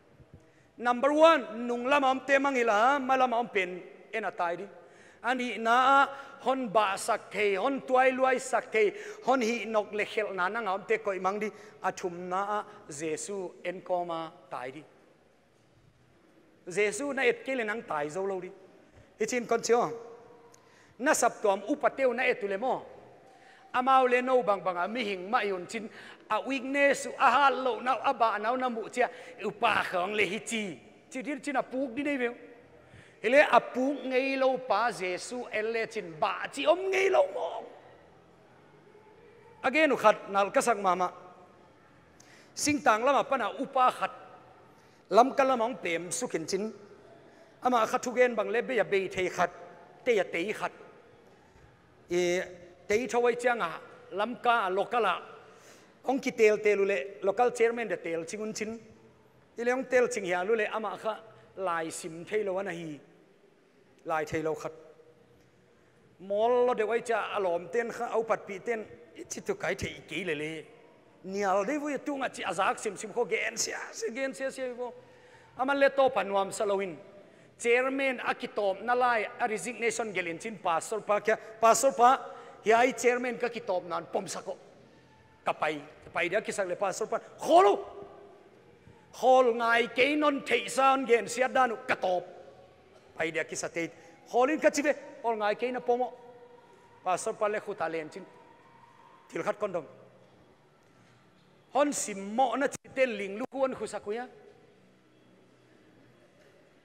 number one นุ่งละมั่งเตมังฮิลามาละมั่งเป็นเอ็นตายดิอันนี้น่าฮอนบาสักเทฮอนตัวลวยสักเทฮอนฮีนกเล็กเขลนานังเอาเตก็มังดิอาชุมน่าเจสุเอ็นก็มาตายดิเจสุน่าเอ็ดเกลนังตายโจโลดิฮิจินคนเชียวน่าสับตัวอุปเทวน่าเอ็ดตุเลโมอามาเลโนบางบางอามิหิงมายุนจินอาวิกเนสุอาฮัลโลนาอาบานานามุเชียอุปาของเลฮิจีจีดิจินอาปูกดิเนวิวเฮเลอาปูกไงโลปาเจสุเอเลจินบาจีอมไงโลมองอเกนุขัดนัลกษักมามาสิ่งต่างละมาปนาอุปาขัดลำกันละมองเต็มสุขินจินอามาขัดทุกเกนบางเล็บเบียเบยเทขัดเตยเตยขัดเอเตยทวายจังอะลำกาโลกาละองคิเตลเตลุเล local chairman เดเตลชิงุนชินอีเลองเตลชิงเฮียลุเลอามาค่ะลายสิมเทโลวันฮีลายเทโลขัดมอลเราเดี๋ยวไว้จะอารมณ์เต้นค่ะเอาปัดปีเต้นชิตุไก่เทอีกี่เลยเลยเนี่ยเราได้ว่าตุ้งอ่ะจีอาซักสิมสิมเขาเกนเสียเสียเกนเสียเสียอยู่อามันเลโตปันวามสลาวิน chairman อากิโตมนั่นไล่ resignation เกลินชิน pastor ปะแค่ pastor ปะเฮียไอ chairman ก็กิโตมนั่นปมสักก็ไปไปเดี๋ยวกิสักเลยพาสุดปันโคลูโคลไงเกนนเทซานเกนเสียดานุกระตบไปเดี๋ยวกิสักเตยโคลินกัจจิเวโคลไงเกนนปโมพาสุดปันเลขุตาเลนจินทิลขัดคนดงฮอนสิมโมนะจิเตลิงลูกวนขุสักกุยะ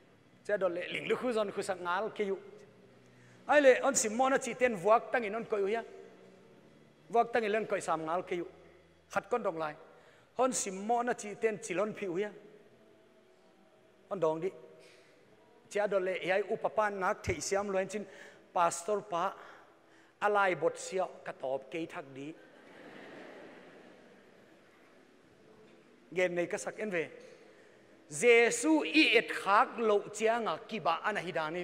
จะโดนเลี้ยงลูกคู่จนคู่สังงาลคิวไอ้เลยอันสิมอนะจีเต้นวักตั้งอินนั่นก็อยู่ยังวักตั้งอินเล่นก็สามงาลคิวขัดก้นดองลายอันสิมอนะจีเต้นจิลอนผิวยังอันดองดิจะโดนเลยไอ้อุปปานนักเทียมล้วนจินพาสตอร์ป้าอะไรบทเสียกระตอบเกยทักดีเย็นในกษักเอ็นเวเยซูอีเอ็ดขากโลเจียงกิบะอันฮิดานี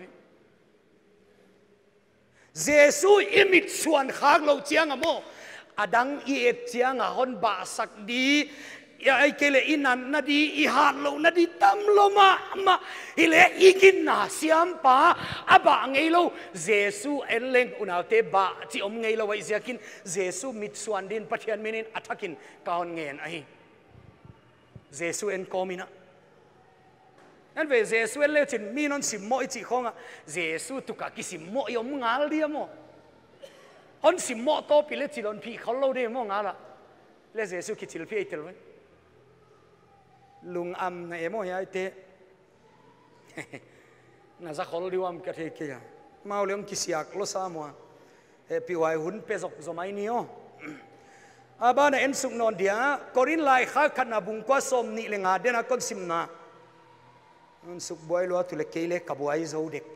เยซูอิมิตส่วนขากโลเจียงโมอดังอีเอ็ดเจียงฮอนบาสักดีไอ้เกลอินันนาดีอีฮาร์โลนาดีตัมโลมามาฮิเลอีกินนาเสียมป้าอาบะไงโลเยซูเอ็นเลงอุณาเตบะที่อมไงโลไว้เสียกินเยซูมิตส่วนดินปะเทียนมินินอัฐกินกาวเงินไอเยซูเอ็นโกมินะนั่นเวเยซูเอ็นเลจินมีนนสิมโมอิจิของอ่ะเยซูตุกะกิสิมโมยมงาลเดียโมฮอนสิมโมโตปิเลจิลอนพีเขาโลเดียโมงาละเลเยซูคิดจิลพีไอเตลเวลุงอัมในเอโมยายเตะน่าจะขอรู้ว่ามันก็เทเกียมาเอาเรื่องกิสยากลสามัวเฮปีวายหุ่นเปซอกสมัยนี้อ๋ออาบ้านเอ็นสุกนอนเดียกอรินไลข้าขันนาบุงกว่าสมนิเลงาเดนักคนสิมนาอันสุกบวยลัวตุเลเกเลกับวายโจเด็ก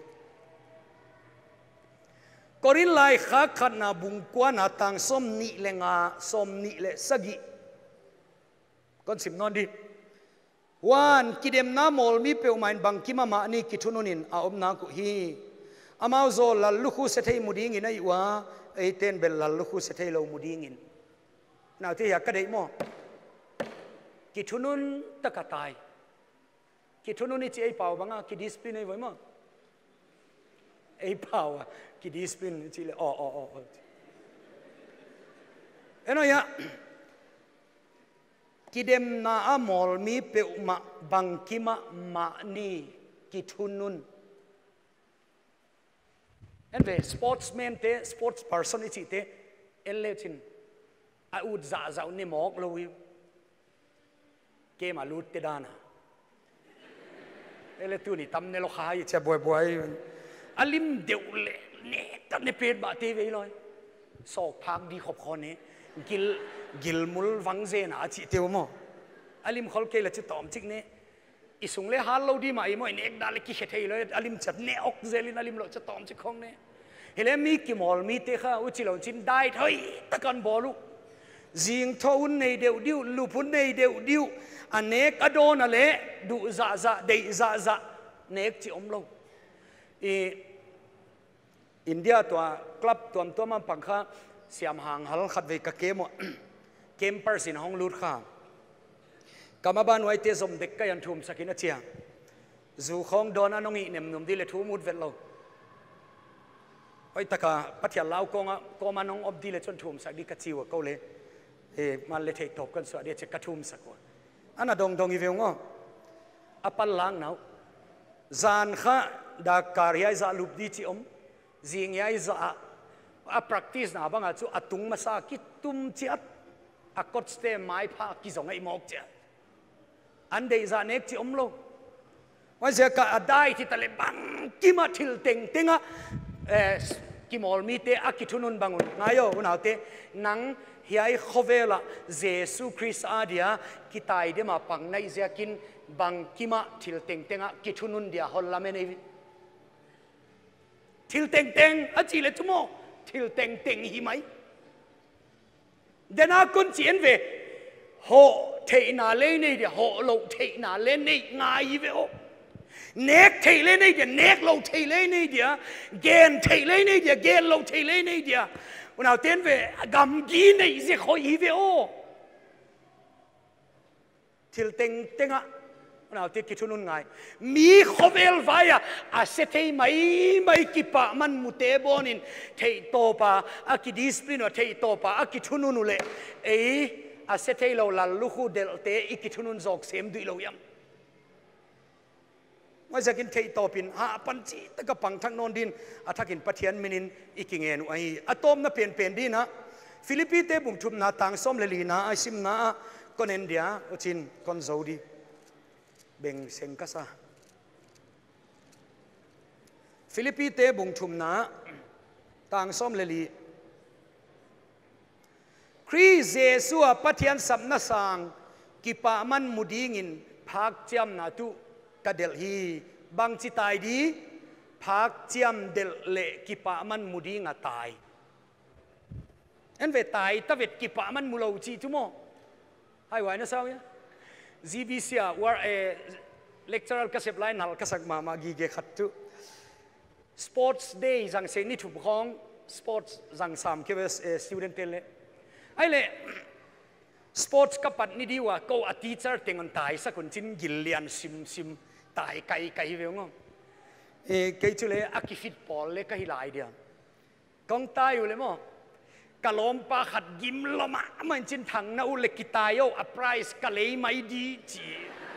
กอรินไลข้าขันนาบุงกว่านาตังสมนิเลงาสมนิเลสกิคนสิมนอนดีวันกิเดมน้ำมอลมีเปลวมันบังกิมามานี่กิทุนุนินอาอมนากุฮีอามาโซลัลลุคุเสถียมุดีงินไอวะไอเต้นเบลลัลลุคุเสถียเรามุดีงินน่าที่อยากกระเดยมอกิทุนุนตะกะตายกิทุนุนนี่จีไอเป่าบังอ่ะกิดิสปินไอไว้มั้งไอเป่าอ่ะกิดิสปินจีเลยอ๋ออ๋ออ๋อเอ็นอยะกิเดมนาอมอลมีเปอุมาบังกิมามานีกิทุนุนเอ็นเวสปอร์ตแมนเตสปอร์ตเพอร์ซอนิตี้เตเอลเลจินอาอุดจ่าจ่าอุนิมอกเลยเกมาลูดเตดานะเอเลตุนี่ทำเนลขายจะบ่อยบ่อยอลิมเดวเลเนตันเนเปิดบาตีไว้เลยสอกพักดีขอบคอนี้กิลกิลมุลวังเจน่าจิเตียวมั้งอลิมขอลเกลจิตอมจิกเนี่ยอิสุงเลฮัลโลดีมาอีมั้ยเนกดาลกิเขตเลยอลิมจัดเนออกเจลินอลิมโลจิตอมจิกของเนี่ยเฮเลมีกิมอลมีเตค่ะอุจิลจินได้เฮ้ยตะกันบอลุจิงทอุนในเดียวดิวลูพุนในเดียวดิวอันเนกอโดนอะไรดูซาซาเดซาซาเนกจิอมโลอินเดียตัวคลับตัวตัวมันปังค่ะเสียมหางฮัลขัดเวกเกมเกมเปอร์สินห้องลูดข้ากำมาบ้านไว้เตะสมเด็กก็ยันทุ่มสักินเชียจู่ของโดนอันนี้เนี่ยนุ่มดีเลยทุ่มมุดเวลโลไอ้ตะกาพัทยาลาวกงอ่ะก็มาน้องอบดีเลยจนทุ่มสักดีกัดจิวก็เลยเอ๊ะมันเลยเทตบกันสวัสดีจะกระทุ่มสักวันอันนั้นดงดงอีเวงอ่ะอปัลลังเนาจานข้าดาการยายจะลุบดีจิอมจิงยายจะอา practice นะบางอาจูอาตุงมาสากิตุมเจียดอากดสเตมไม้พากิจงไอหมอกเจียอันเดียจะเนกจิอมโลว่าจะกะได้ที่ตะเลบังกิมาทิลเต็งเต็งอ่ะเอ่อกิมอลมีเตอากิทุนุนบังุนนายโยอุณาเตนังเฮียขเวล่ะเยซูคริสต์อาเดียกิตายเดมาปังในเสียกินบังกิมาทิลเต็งเต็งอ่ะกิทุนุนเดียฮอลลาเมเนวิทิลเต็งเต็งอาจิเลตุโมทิลเต็งเต็งหิไหมเดน่าคนเจียนเวโหเทน่าเล่นนี่เดียโหโลเทน่าเล่นนี่ง่ายเวโอเนกเทเล่นนี่เดียเนกโลเทเล่นนี่เดียเกนเทเล่นนี่เดียเกนโลเทเล่นนี่เดียวันเอาเต้นเวกำกีนี่เสียขอยเวโอทิลเต็งเต็งอ่ะวันเอาเต้นกิทุนุนไงมีขบเอลไฟอ่ะอาเซเทไม่ไม่กิปะมันมุเตบอนินเทโตปะอากิดิสปลินว่าเทโตปะอากิทุนุนุเล่เออาเซเทโลลัลลุคูเดลเตอิกิทุนุนจอกเซมดุยโลยังว่าจะกินเทโตปินหาปัญจีตะกปังทั้งนนดินอาทักินปะเทียนมินินอีกิเงนุไออะตอมน่ะเปลี่ยนเปลี่ยนดีนะฟิลิปปินส์เตบุงทุมนาตังส้มเลลีนาไอซิมนาก็เนนเดียอุจินคนโซดีเบ่งเซงกัสซาฟิลิปปีเต้บุงทุมนะต่างส้มเลลีคริสเยซูปะเทียนสัมนาสังกิปามันมุดีงินพักเจียมนาตุกะเดลฮีบังจิตายดีพักเจียมเดลเลกิปามันมุดีงาตายอันเวตายตะเวตกิปามันมุโลจีทุโมให้ไว้นะสาวเนี่ย จี บี ซี ว่าเอเลคเชอร์ก็เสพไลน์นัลก็สักมามากีเกขัดตุ Sports Day จังเซนิทุบของ Sports จังสามเกี่ยวกับ student เตลไอ้เล่ Sports กับปัดนี่ดีว่าก็อาทิตย์จะเต็งอันตายสักคนจินกิลเลียนซิมซิมตายไกลไกลเวงอ่ะเอ้เกี่ยวกับเลยอากิฟิตบอลเลยก็ฮิลายเดียกองตายอยู่เลยมั้งกะลมปาขัดยิ้มละมามันจินถังน่าอุเลกิตายโออัพไรส์กะเลยไม่ดีจี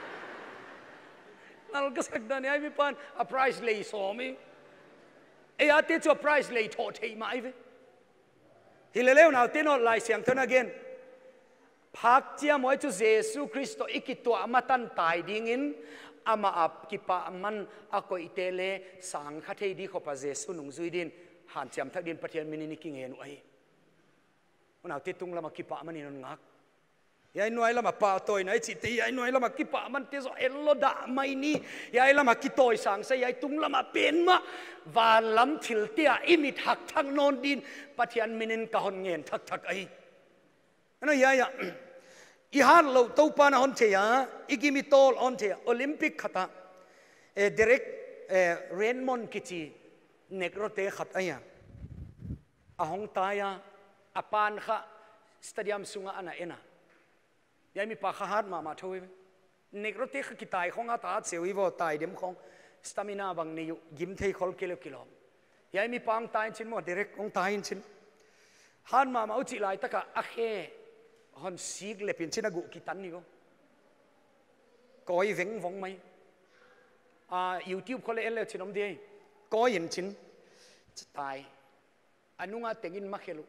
นั่นก็สักเดือนนี้ไอ้พี่ปานอัพไรส์เลยสอมีไอ้อาทิตย์จะอัพไรส์เลยโทษให้มาไอ้พี่ฮิเลเลวน่าเต้นออนไลน์เสียงเท่านั้นเองพักเจียมไว้จุเยซูคริสต์อีกตัวอามาตันตายดิ่งินอามาอับกิปะมันอาโกอิเตเลสังขัดให้ดีขบเยซูนุ่งจุยดินหันเจียมทักดินปะเทียนมินิกิงเงินไว้วันเอาที่ตุงละมากิปะมันนี่นงักยายหน่วยละมาป่าตัวไหนจิตยายหน่วยละมากิปะมันเตโซเอลโลดาไม่นี่ยายละมากิโตยสังเสยายตุงละมาเป็นมาวานลำทิลเตียอิมิทักทั้งนอนดินปะเทียนมินินกะหอนเงินทักทักไอนั่นยายอีฮาร์โลตัวปานะฮอนเทียอีกิมิโตลฮอนเทียโอลิมปิกขัดเอเดเร็กเอเรนมอนกิจีเนกโรเตขัดไอ้ยาอาฮงตายาอาปานข้าสตาดิอัมสุงอานะเอ็นะยายมีปากฮาร์ดมามาช่วยเนกโรเตขกิตายของอาตาเสียวิวตายเดมของสตามินาบังนิยุยิมเทยคอลกิโลกิโลยายมีปางตายชินหมดเดเร็กองตายชินฮาร์ดมามาอุจิไลตะกะอาเคฮอนซีกเล็บเป็นชินากุกิตันนี่ก็ก้อยเวงวงไหมอ่ายูทูบเขาเลยเอลเลชินอมเดียก้อยเห็นชินตายอันนู้งอาเต็งอินมาเคลุ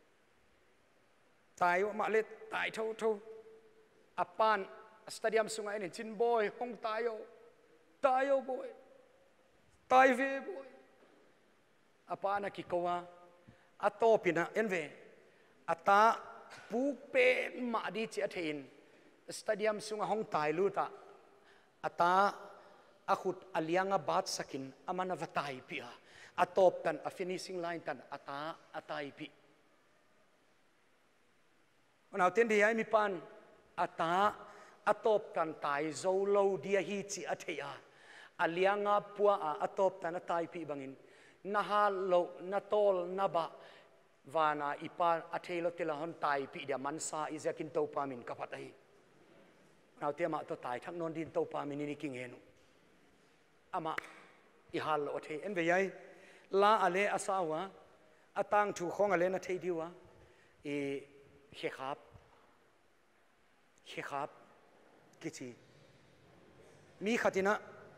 ตายว่ามาเลยตายเท่าเท่าอาปานสตาดิอัมสุงไงเนี่ยชินบอยห้องตายโอตายโอบอยตายเวบอยอาปานักกิโกวาอาโตปินะเอ็นเวอาตาปูเป็นมาดีเจเทนสตาดิอัมสุงห้องตายลูตาอาตาอาขุดอเลียงบาดสกินอามันวัตายปีอาอาตบตันอาฟินิชิงไลน์ตันอาตาอาตายปีวันเอาเต็นที่ให้มีปันอาตาอาตบตันตายโซโลดียฮีจิอาเทียอเลียงปัวอาตบตันอาตายปีบังอินนาฮาโลนาโตลนาบะวานาอีปาอาเทโลเตลาฮอนตายปีเดียมันซาอิเซกินโตปามินกับพัดไอเราเตรียมมาตัวตายทั้งนอนดินโตปามินนี่กิงเฮนุอามาอิฮัลโลเทเอ็นเวียลาอะไรอาสาวะอาตังถูกของอะไรนะเทดิวะเอเขคับเขคับกิจีมีขัดินะ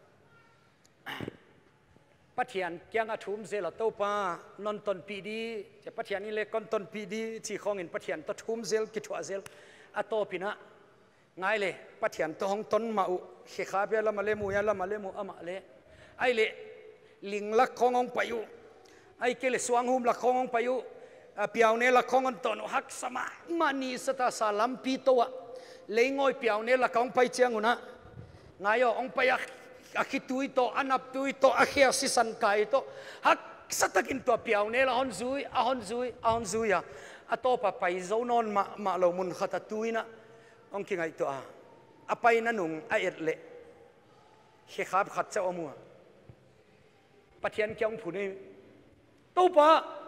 ปัทยานยังอาทุ่มเซลโตปานนต้นปีดีจะปัทยานนี่เล็กก้นต้นปีดีที่ของเงินปัทยานต้นทุ่มเซลกิทัวเซลอาโตปินะง่ายเลยปัทยานต้นต้นมาอุเขคับยาละมาเลมูยาละมาเลมูอามาเลไอเล่ลิงลักขององไปอยู่ไอเกลสวงหุมลักขององไปอยู่เปียวเนลักของอันตนหักสมามานีสตาสาลัมปีตัวเลยงอยเปียวเนลักของไปเจียงอุนะง่ายองไปอักอักตุยโตอันอับตุยโตอักเฮียสิสันไกโตหักสตักินตัวเปียวเนละฮอนซุยอะฮอนซุยอะฮอนซุยอะอะโตปะไปโซนอนมามาเรามุนขัดตุยนะองคิงไอตัวอะอะไปนั่นนุ่งไอเอ็ดเละเขคับขัดเจ้าอมัวปะเทียนเกี่ยงผู้นี้ตู้ปะ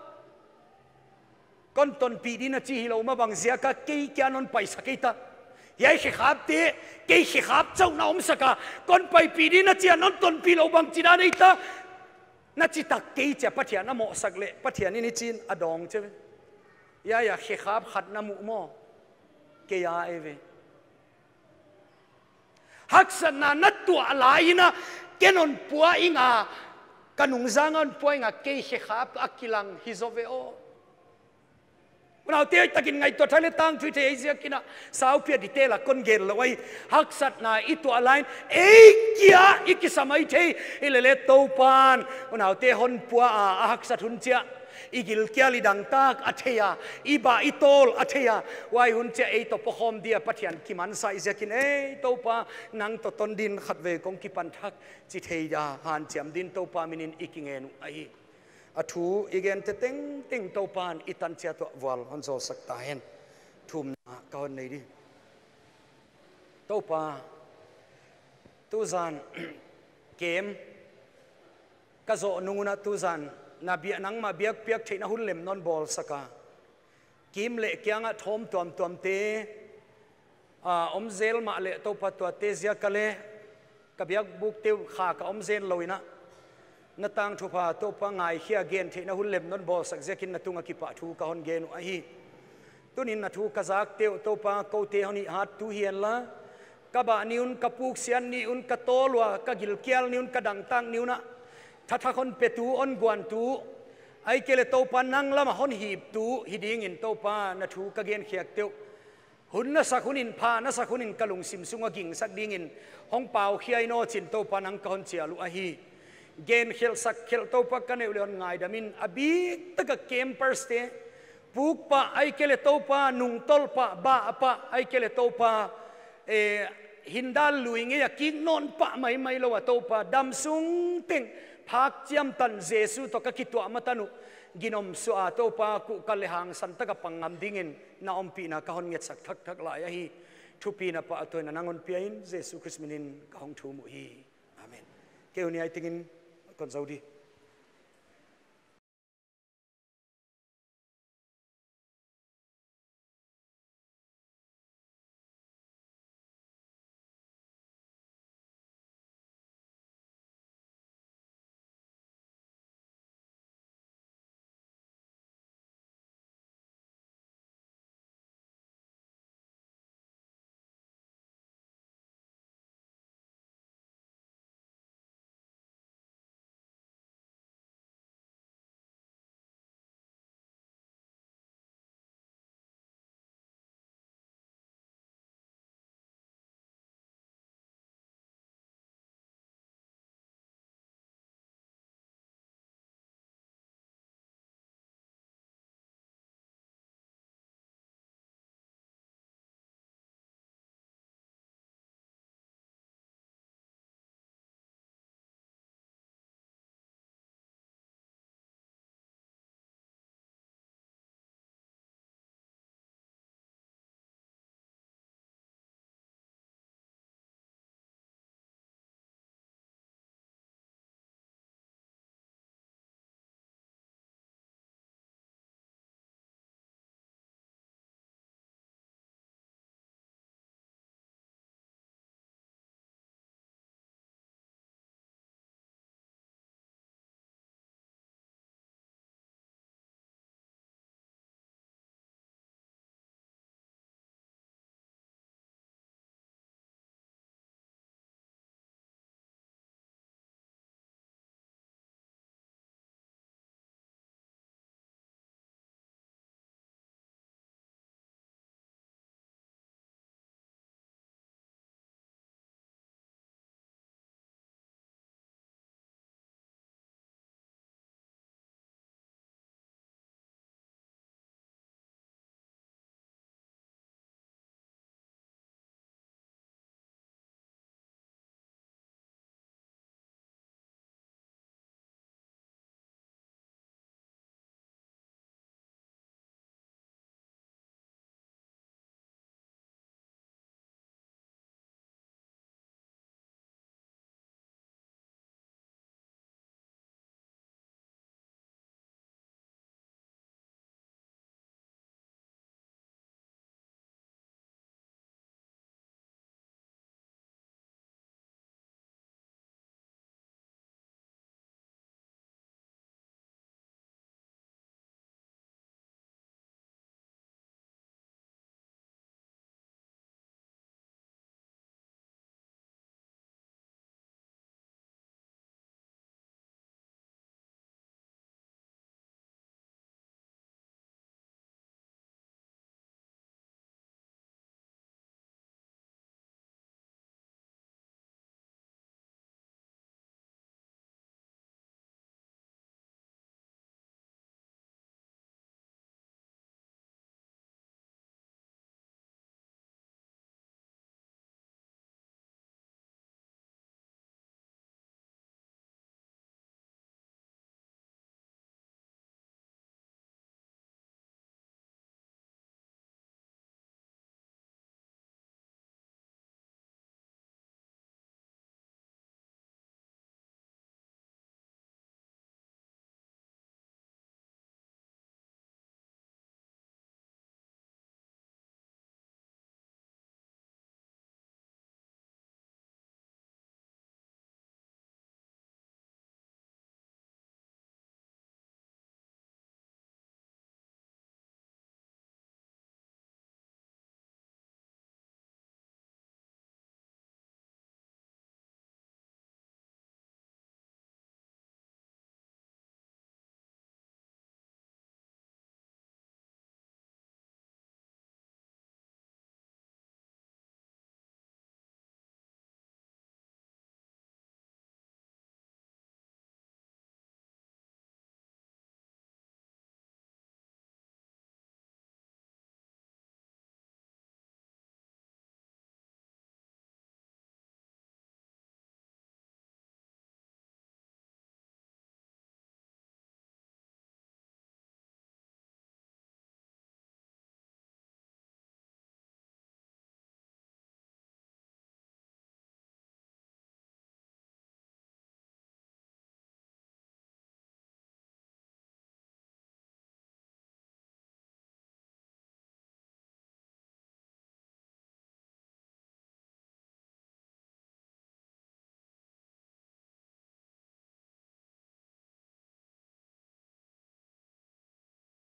ก้นต้นปีนี้นะจีฮิโลมาบังเสียกะเกี่ยแกนนไปสักกี่ตายายเขคับเตะเกี่ยเขคับเจ้าหน้าอมสักกะก้นไปปีนี้นะจีนนต้นปีเราบังจีดานี่ตานะจีตักเกี่ยจะปะเทียนน้ำหมอสักเละปะเทียนนี่นี่จีนอดองใช่ไหมยายเขคับขัดน้ำมุโมเกี่ยเอเวฮักษณะนัดตัวอะไรนะแกนนปัวอิงากันนุงzangan poy nga kay hikap akilang hizove'o nào tiêu takin ngay tuột thái tang thui thế ấy kina sao phía đi tê là con gel loi hắc sat na itu alain ấy kia ikisamai thế ilele topan nào tê hon pua a hắc sat hun chia igil kia li dang tak atheya iba itol atheya wai hun che ei to pohom dia pathian kiman sai zekin ei topa nang to ton din khat ve kong ki pan thak chi theya han cham din topa minin ikingen ai athu igen te teng teng topan itan chia to wal hon zo sak ta hen thum na ka hon nei di topa tu zan kem ka zo nunguna tu zan na bia nang ma biak piak theina hun lem non bol saka kim le kyanga thom tom tom te a om zel ma le to patwa te zia kale ka biak buk te kha ka om zen loina na tang thu pha to pa ngai khia gen theina hun lem non bol sak zekin na tunga ki pa thu ka hon gen a hi tunin na thu ka zak te to pa ko te honi hat tu hian la ka ba ni un ka puk sian ni un ka tolwa ka gil kyal ni un ka dang tang ni una thà con petu on guan tu ai kele to pa nang lama hon hip tu hiding in to pa na thu ka gen khiak teu hun na sakhunin pha na sakhunin kalung sim sunga ging sak ding in hong pau khiai no chin to pa nang ka hon chia lu a hi gen khel sak khel to pa ka ne leon ngai damin abi taka campers te puk pa ai kele to pa nung tol pa ba pa ai kele to pa e hindal luinge ya king non pa mai mai lo to pa dam sung ting phak chiam tan jesu to ka kitwa matanu ginom su a to pa ku kalehang santa ka pangam dingin na ompi na ka hon nget sak thak thak la ya hi thupi na pa toy na nangon piain jesu christ minin ka hong thu mu hi amen ke uni ai tingin kon zaudi